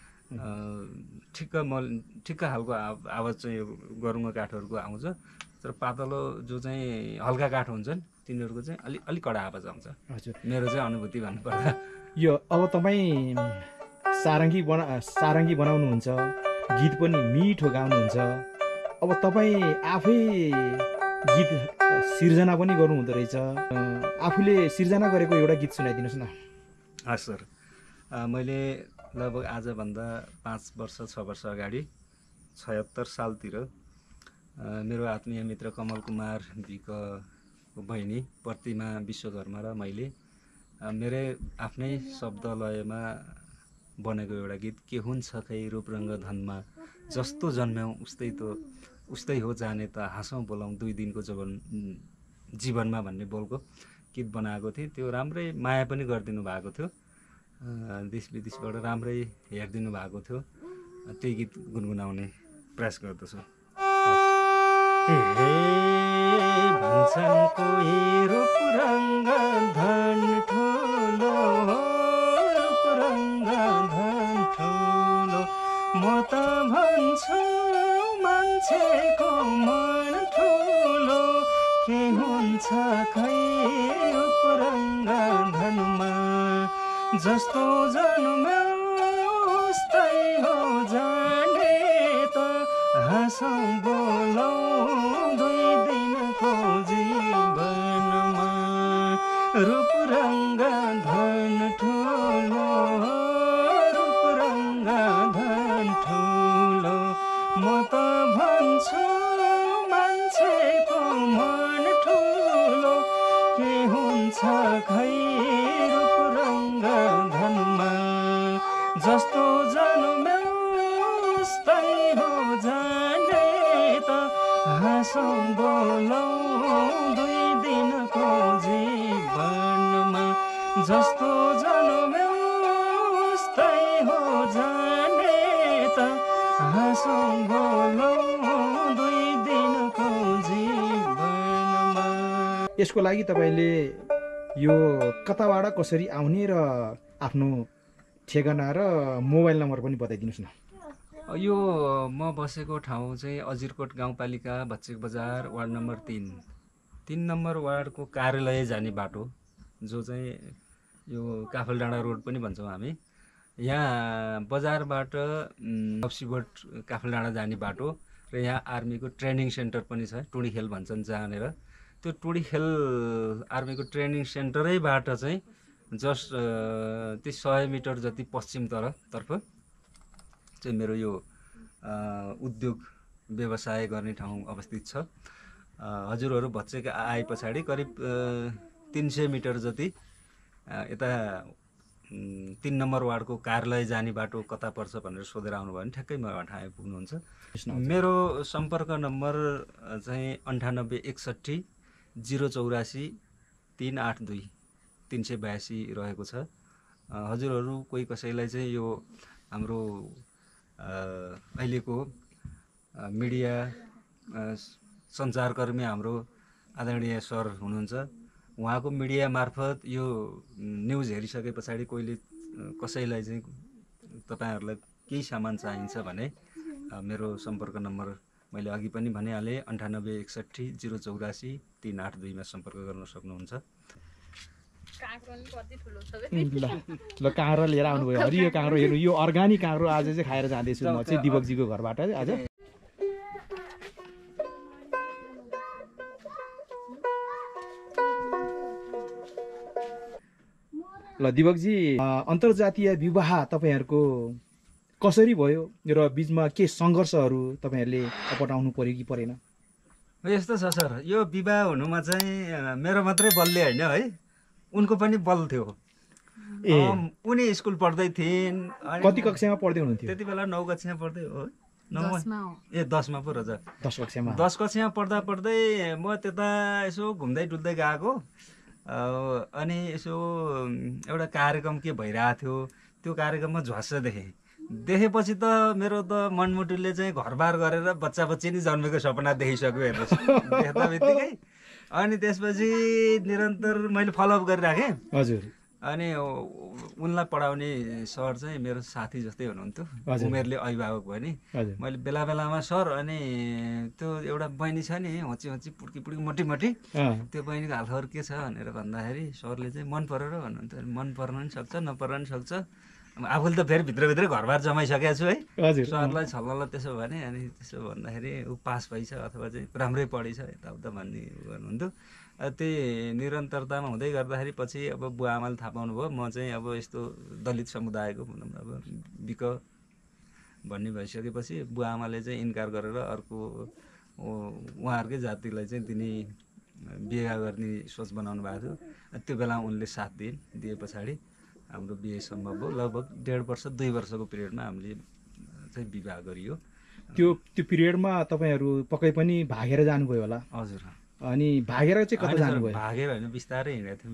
ठिक्क खालको आवाज चाहिँ यो गरुङको काठहरूको आउँछ। तर पातलो जो चाहिँ हल्का काठ हुन्छन् तिनीहरूको चाहिँ अलिक कडा आवाज आउँछ। हजुर। मेरो चाहिँ अनुभूति भन्नुपर्दा यो अब तपाईँ सारङ्गी बनाउनुहुन्छ, गीत पनि मिठो गाउनुहुन्छ। अब तपाईँ आफै गीत सिर्जना पनि गर्नुहुँदो रहेछ। आफूले सिर्जना गरेको एउटा गीत सुनाइदिनुहोस् न। हस् सर, मैले लगभग आजभन्दा 5 वर्ष 6 वर्ष अगाडि 76 सालतिर मेरो आत्मीय मित्र कमल कुमार विकको बहिनी प्रतिमा विश्वकर्मा र मैले मेरै आफ्नै शब्द लयमा बनेको एउटा गीत, के हुन्छ खै रूपरङ्ग धनमा, जस्तो जन्म्यौँ उस्तै हो जाने त, हाँसौँ बोलाउँ 2 दिनको जीवनमा भन्ने बोलको गीत बनाएको थिएँ। त्यो राम्रै माया पनि गरिदिनु भएको थियो, देश विदेशबाट राम्रै हेरिदिनु भएको थियो। त्यही गीत गुनगुनाउने प्रयास गर्दछु। भन्छन् कोही रूपरङ्ग धन ठुलो, रूपरङ्ग धन ठुलो, म हुन्छ खै उपरङ्ग धनमा जस्तो जन्म्यो उस्तै हो जाने त हाँसौँ बोलौँ दुई दिनको जीवनमा रूपरङ्ग धन ठुलो रूपरङ्ग धन ठुलो म त भन्छु मान्छेको मन ठुलो के हुन्छ खै रूपरङ्ग धनमा जस्तो जन्म्यो उस्तै हो जाने त हाँसौँ बोलौँ दुई दिनको जीवनमा जस्तो जन्म्यो उस्तै हो जाने त हाँसौँ बोलौँ दुई दिनको जीवनमा। यसको लागि तपाईँले यो कताबाट कसरी आउने र आफ्नो ठेगाना र मोबाइल नम्बर पनि बताइदिनुहोस् न। यो म बसेको ठाउँ चाहिँ अजिरकोट गाउँपालिका भच्चेक बजार वार्ड नम्बर 3 नम्बर वार्डको कार्यालय जाने बाटो जो चाहिँ यो काफलडाँडा रोड पनि भन्छौँ हामी। यहाँ बजारबाट हप्सीबोट काफलडाँडा जाने बाटो र यहाँ आर्मीको ट्रेनिङ सेन्टर पनि छ, टुँडीखेल भन्छन् जहाँनिर। त्यो टुँडीखेल आर्मीको ट्रेनिङ सेन्टरैबाट चाहिँ जस्ट ती 100 मिटर जति पश्चिमतर्फ चाहिँ मेरो यो उद्योग व्यवसाय गर्ने ठाउँ अवस्थित छ। हजुरहरू भच्चेक आए पछाडि करिब 300 मिटर जति यता 3 नम्बर वार्डको कार्यालय जाने बाटो कता पर्छ भनेर सोधेर आउनुभयो भने ठ्याक्कै म ठाउँ पुग्नुहुन्छ। मेरो सम्पर्क नम्बर चाहिँ 9861 084 382 382 रहेको छ। हजुरहरू कोही कसैलाई चाहिँ यो हाम्रो अहिलेको मिडिया सञ्चारकर्मी हाम्रो आदरणीय सर हुनुहुन्छ, उहाँको मिडिया मार्फत यो न्युज हेरिसके पछाडि कोहीले कसैलाई चाहिँ तपाईँहरूलाई केही सामान चाहिन्छ भने मेरो सम्पर्क नम्बर मैले अघि पनि भनिहालेँ 9861 084 382 मा सम्पर्क गर्न सक्नुहुन्छ। ल काँक्रो लिएर आउनुभयो, हरियो काँक्रो हेर्नु, यो अर्ग्यानिक काँक्रो आज चाहिँ खाएर जाँदैछु म चाहिँ दिपकजीको घरबाट आज। ल दिपकजी, अन्तर्जातीय विवाह तपाईँहरूको कसरी भयो र बिचमा के सङ्घर्षहरू तपाईँहरूले अपनाउनु पर्यो कि परेन? यस्तो छ सर, यो विवाह हुनुमा चाहिँ मेरो मात्रै बलले होइन है, उनको पनि बल थियो। उनी स्कुल पढ्दै थिइन्। कति कक्षामा पढ्दै हुनुहुन्थ्यो? त्यति बेला 9 कक्षामा पढ्दै हो। 10 मा पो रहेछ। 10 कक्षामा 10 कक्षामा पढ्दा पढ्दै म त्यता यसो घुम्दै डुल्दै गएको। अनि यसो एउटा कार्यक्रम के भइरहेको थियो, त्यो कार्यक्रममा झ्वास्स देखेपछि त मेरो त मनमुटुले चाहिँ घरबार गरेर बच्चा बच्ची नै जन्मेको सपना देखिसक्यो हेर्नुहोस् देख्दा बित्तिकै। अनि त्यसपछि निरन्तर मैले फलोअप गरिराखेँ। हजुर। अनि उनलाई पढाउने सर चाहिँ मेरो साथी जस्तै हुनुहुन्थ्यो, उमेरले अभिभावक भयो नि। मैले बेला बेलामा सर अनि त्यो एउटा बहिनी छ नि होची होची पुड्की पुड्की मोटी मोटी, त्यो बहिनीको हालखबर के छ भनेर भन्दाखेरि सरले चाहिँ मन परेर भन्नुहुन्थ्यो। मन पर्न पनि सक्छ नपर्न पनि सक्छ, आफूले त फेरि भित्रभित्रै घरबार जमाइसकेको छु है। सरलाई छल्ल त्यसो भने, अनि त्यसो भन्दाखेरि ऊ पास भइछ अथवा चाहिँ राम्रै पढेछ यताउता भन्ने भन्नुहुन्थ्यो। त्यही निरन्तरतामा हुँदै गर्दाखेरि पछि अब बुवा आमाले थाहा पाउनुभयो म चाहिँ अब यस्तो दलित समुदायको भनौँ न अब बिक भन्ने भइसकेपछि बुवा आमाले चाहिँ इन्कार गरेर अर्को उहाँहरूकै जातिलाई चाहिँ दिने बिहे गर्ने सोच बनाउनु भएको थियो। त्यो बेला उनले साथ दिए पछाडि हाम्रो बिहे सम्भव भयो। लगभग 1.5 वर्ष 2 वर्षको पिरियडमा हामीले चाहिँ विवाह गरियो। त्यो पिरियडमा तपाईँहरू पक्कै पनि भागेर जानुभयो होला? हजुर। अनि भागेर चाहिँ कता जानुभयो? भागेर होइन, बिस्तारै हिँडेको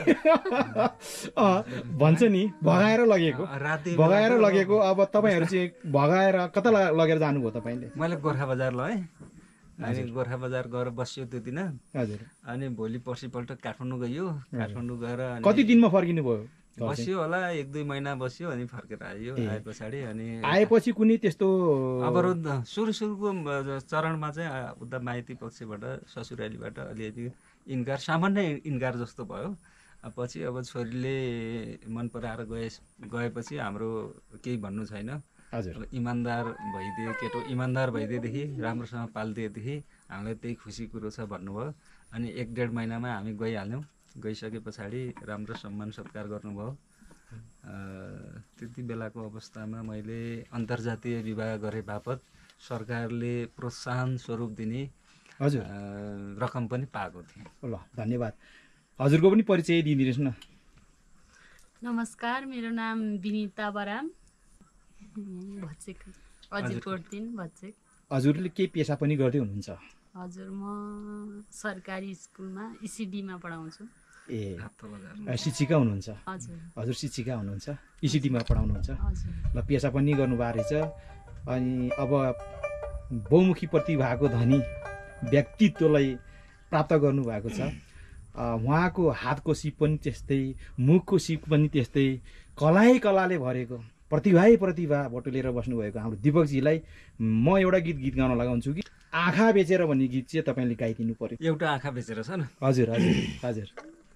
थियौँ। भन्छ नि भगाएर लगेको, भगाएर लगेको। अब तपाईँहरू चाहिँ भगाएर कता लगेर जानुभयो तपाईँले? मैले गोर्खा बजार लगेँ। अनि गोर्खा बजार गएर बस्यो त्यो दिन। हजुर। अनि भोलि पर्सिपल्ट काठमाडौँ गयो। काठमाडौँ गएर कति दिनमा फर्किनु भयो? बस्यो होला 1-2 महिना बस्यो अनि फर्केर आयो आए पछाडि अनि आएपछि कुनै त्यस्तो अवरोध सुरुको चरणमा चाहिँ उता माइती पक्षबाट ससुरालीबाट अलिअलि इन्कार सामान्य इन्कार जस्तो भयो पछि अब छोरीले मन पराएर गएपछि हाम्रो केही भन्नु छैन हजुर इमान्दार भइदिए केटो इमान्दार भइदिएदेखि राम्रोसँग पालिदिएदेखि हामीलाई त्यही खुसी कुरो छ भन्नुभयो अनि 1-1.5 महिनामा हामी गइहाल्यौँ गइसके पछाडि राम्रो सम्मान सत्कार गर्नुभयो त्यति बेलाको अवस्थामा मैले अन्तर्जातीय विवाह गरे बापत सरकारले प्रोत्साहन स्वरूप दिने हजुर रकम पनि पाएको थिएँ। ल धन्यवाद। हजुरको पनि परिचय दिइदिनुहोस् न। नमस्कार, मेरो नाम विनिता बराम, भच्चेक अजिरकोट 3 भच्चेक। हजुरले के पेसा पनि गर्दै हुनुहुन्छ? हजुर म सरकारी स्कुलमा इसिडीमा पढाउँछु। ए शिक्षिका हुनुहुन्छ? हजुर हजुर शिक्षिका हुनुहुन्छ, इसिडीमा पढाउनुहुन्छ। हजुर ल पेसा पनि गर्नुभएको रहेछ। अनि अब बहुमुखी प्रतिभाको धनी व्यक्तित्वलाई प्राप्त गर्नुभएको छ। उहाँको हातको सिप पनि त्यस्तै, मुखको सिप पनि त्यस्तै, कलाले भरेको प्रतिभा बटुलेर बस्नुभएको हाम्रो दिपकजीलाई म एउटा गीत गाउन लगाउँछु कि आँखा बेचेर भन्ने गीत चाहिँ तपाईँले गाइदिनु पर्यो। एउटा आँखा बेचेर छ न? हजुर हजुर हजुर।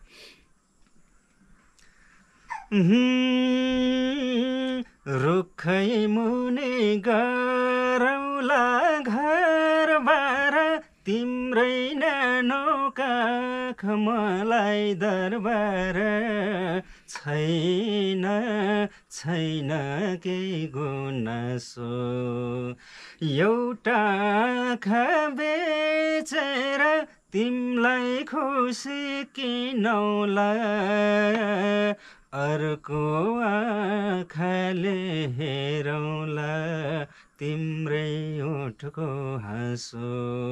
रुखै मुनि गरौला घरबार तिम्रै नानो काख मलाई दरबार छैन केही गुनासो एउटा आँखा बेचेर तिमलाई खुसी किनौला अर्को आँखाले हेरौला तिम्रै ओठको हाँसो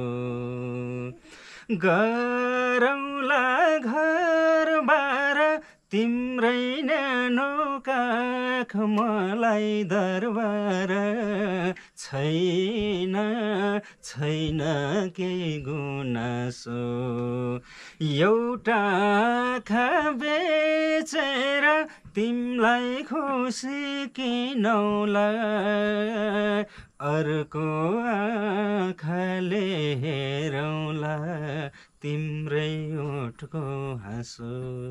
गरौला घरबार तिम्रै नानो काख मलाई दरबार छैन केही गुनासो एउटा आँखा बेचेर तिमलाई खुसी किनौला अर्को आँखाले हेरौला तिम्रै ओठको हाँसो।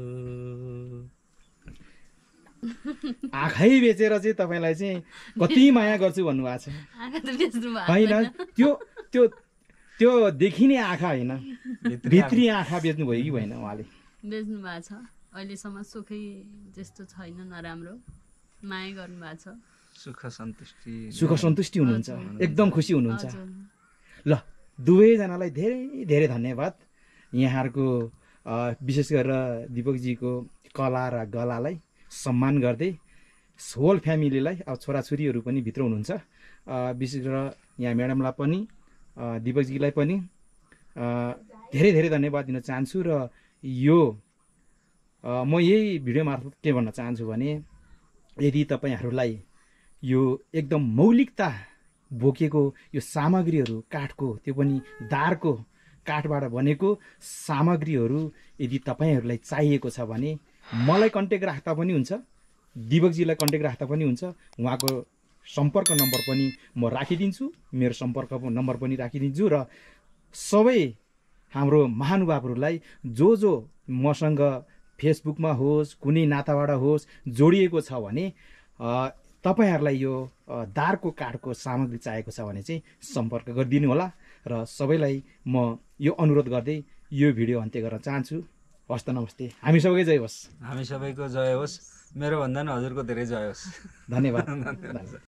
आँखै बेचेर चाहिँ तपाईँलाई चाहिँ कति माया गर्छु भन्नुभएको छ होइन? त्यो देखिने आँखा होइन, भित्री आँखा बेच्नुभयो कि भएन? उहाँले बेच्नु भएको छ। अहिलेसम्म सुखै त्यस्तो छैन, नराम्रो माया गर्नु भएको छ। सुख सन्तुष्टि हुनुहुन्छ, एकदम खुसी हुनुहुन्छ। ल दुवैजनालाई धेरै धेरै धन्यवाद। यहाँहरूको विशेष गरेर दिपकजीको कला र गलालाई सम्मान गर्दै होल फ्यामिलीलाई, अब छोराछोरीहरू पनि भित्र हुनुहुन्छ, विशेष गरेर यहाँ म्याडमलाई पनि दिपकजीलाई पनि धेरै धेरै धन्यवाद दिन चाहन्छु। र यो म यही भिडियो मार्फत के भन्न चाहन्छु भने यदि तपाईँहरूलाई यो एकदम मौलिकता बोकेको यो सामग्रीहरू काठको, त्यो पनि दारको काठबाट बनेको सामग्रीहरू यदि तपाईँहरूलाई चाहिएको छ भने मलाई कन्ट्याक्ट राख्दा पनि हुन्छ, दिपकजीलाई कन्ट्याक्ट राख्दा पनि हुन्छ। उहाँको सम्पर्क नम्बर पनि म राखिदिन्छु, मेरो सम्पर्क नम्बर पनि राखिदिन्छु। र सबै हाम्रो महानुभावहरूलाई जो मसँग फेसबुकमा होस्, कुनै नाताबाट होस् जोडिएको छ भने तपाईँहरूलाई यो दारको काठको सामग्री चाहिएको छ भने चाहिँ सम्पर्क गरिदिनु होला। र सबैलाई म यो अनुरोध गर्दै यो भिडियो अन्त्य गर्न चाहन्छु। हस् त, नमस्ते। हामी सबैको जय होस्। हामी सबैको जय होस्। मेरो भन्दा नि हजुरको धेरै जय होस्। धन्यवाद।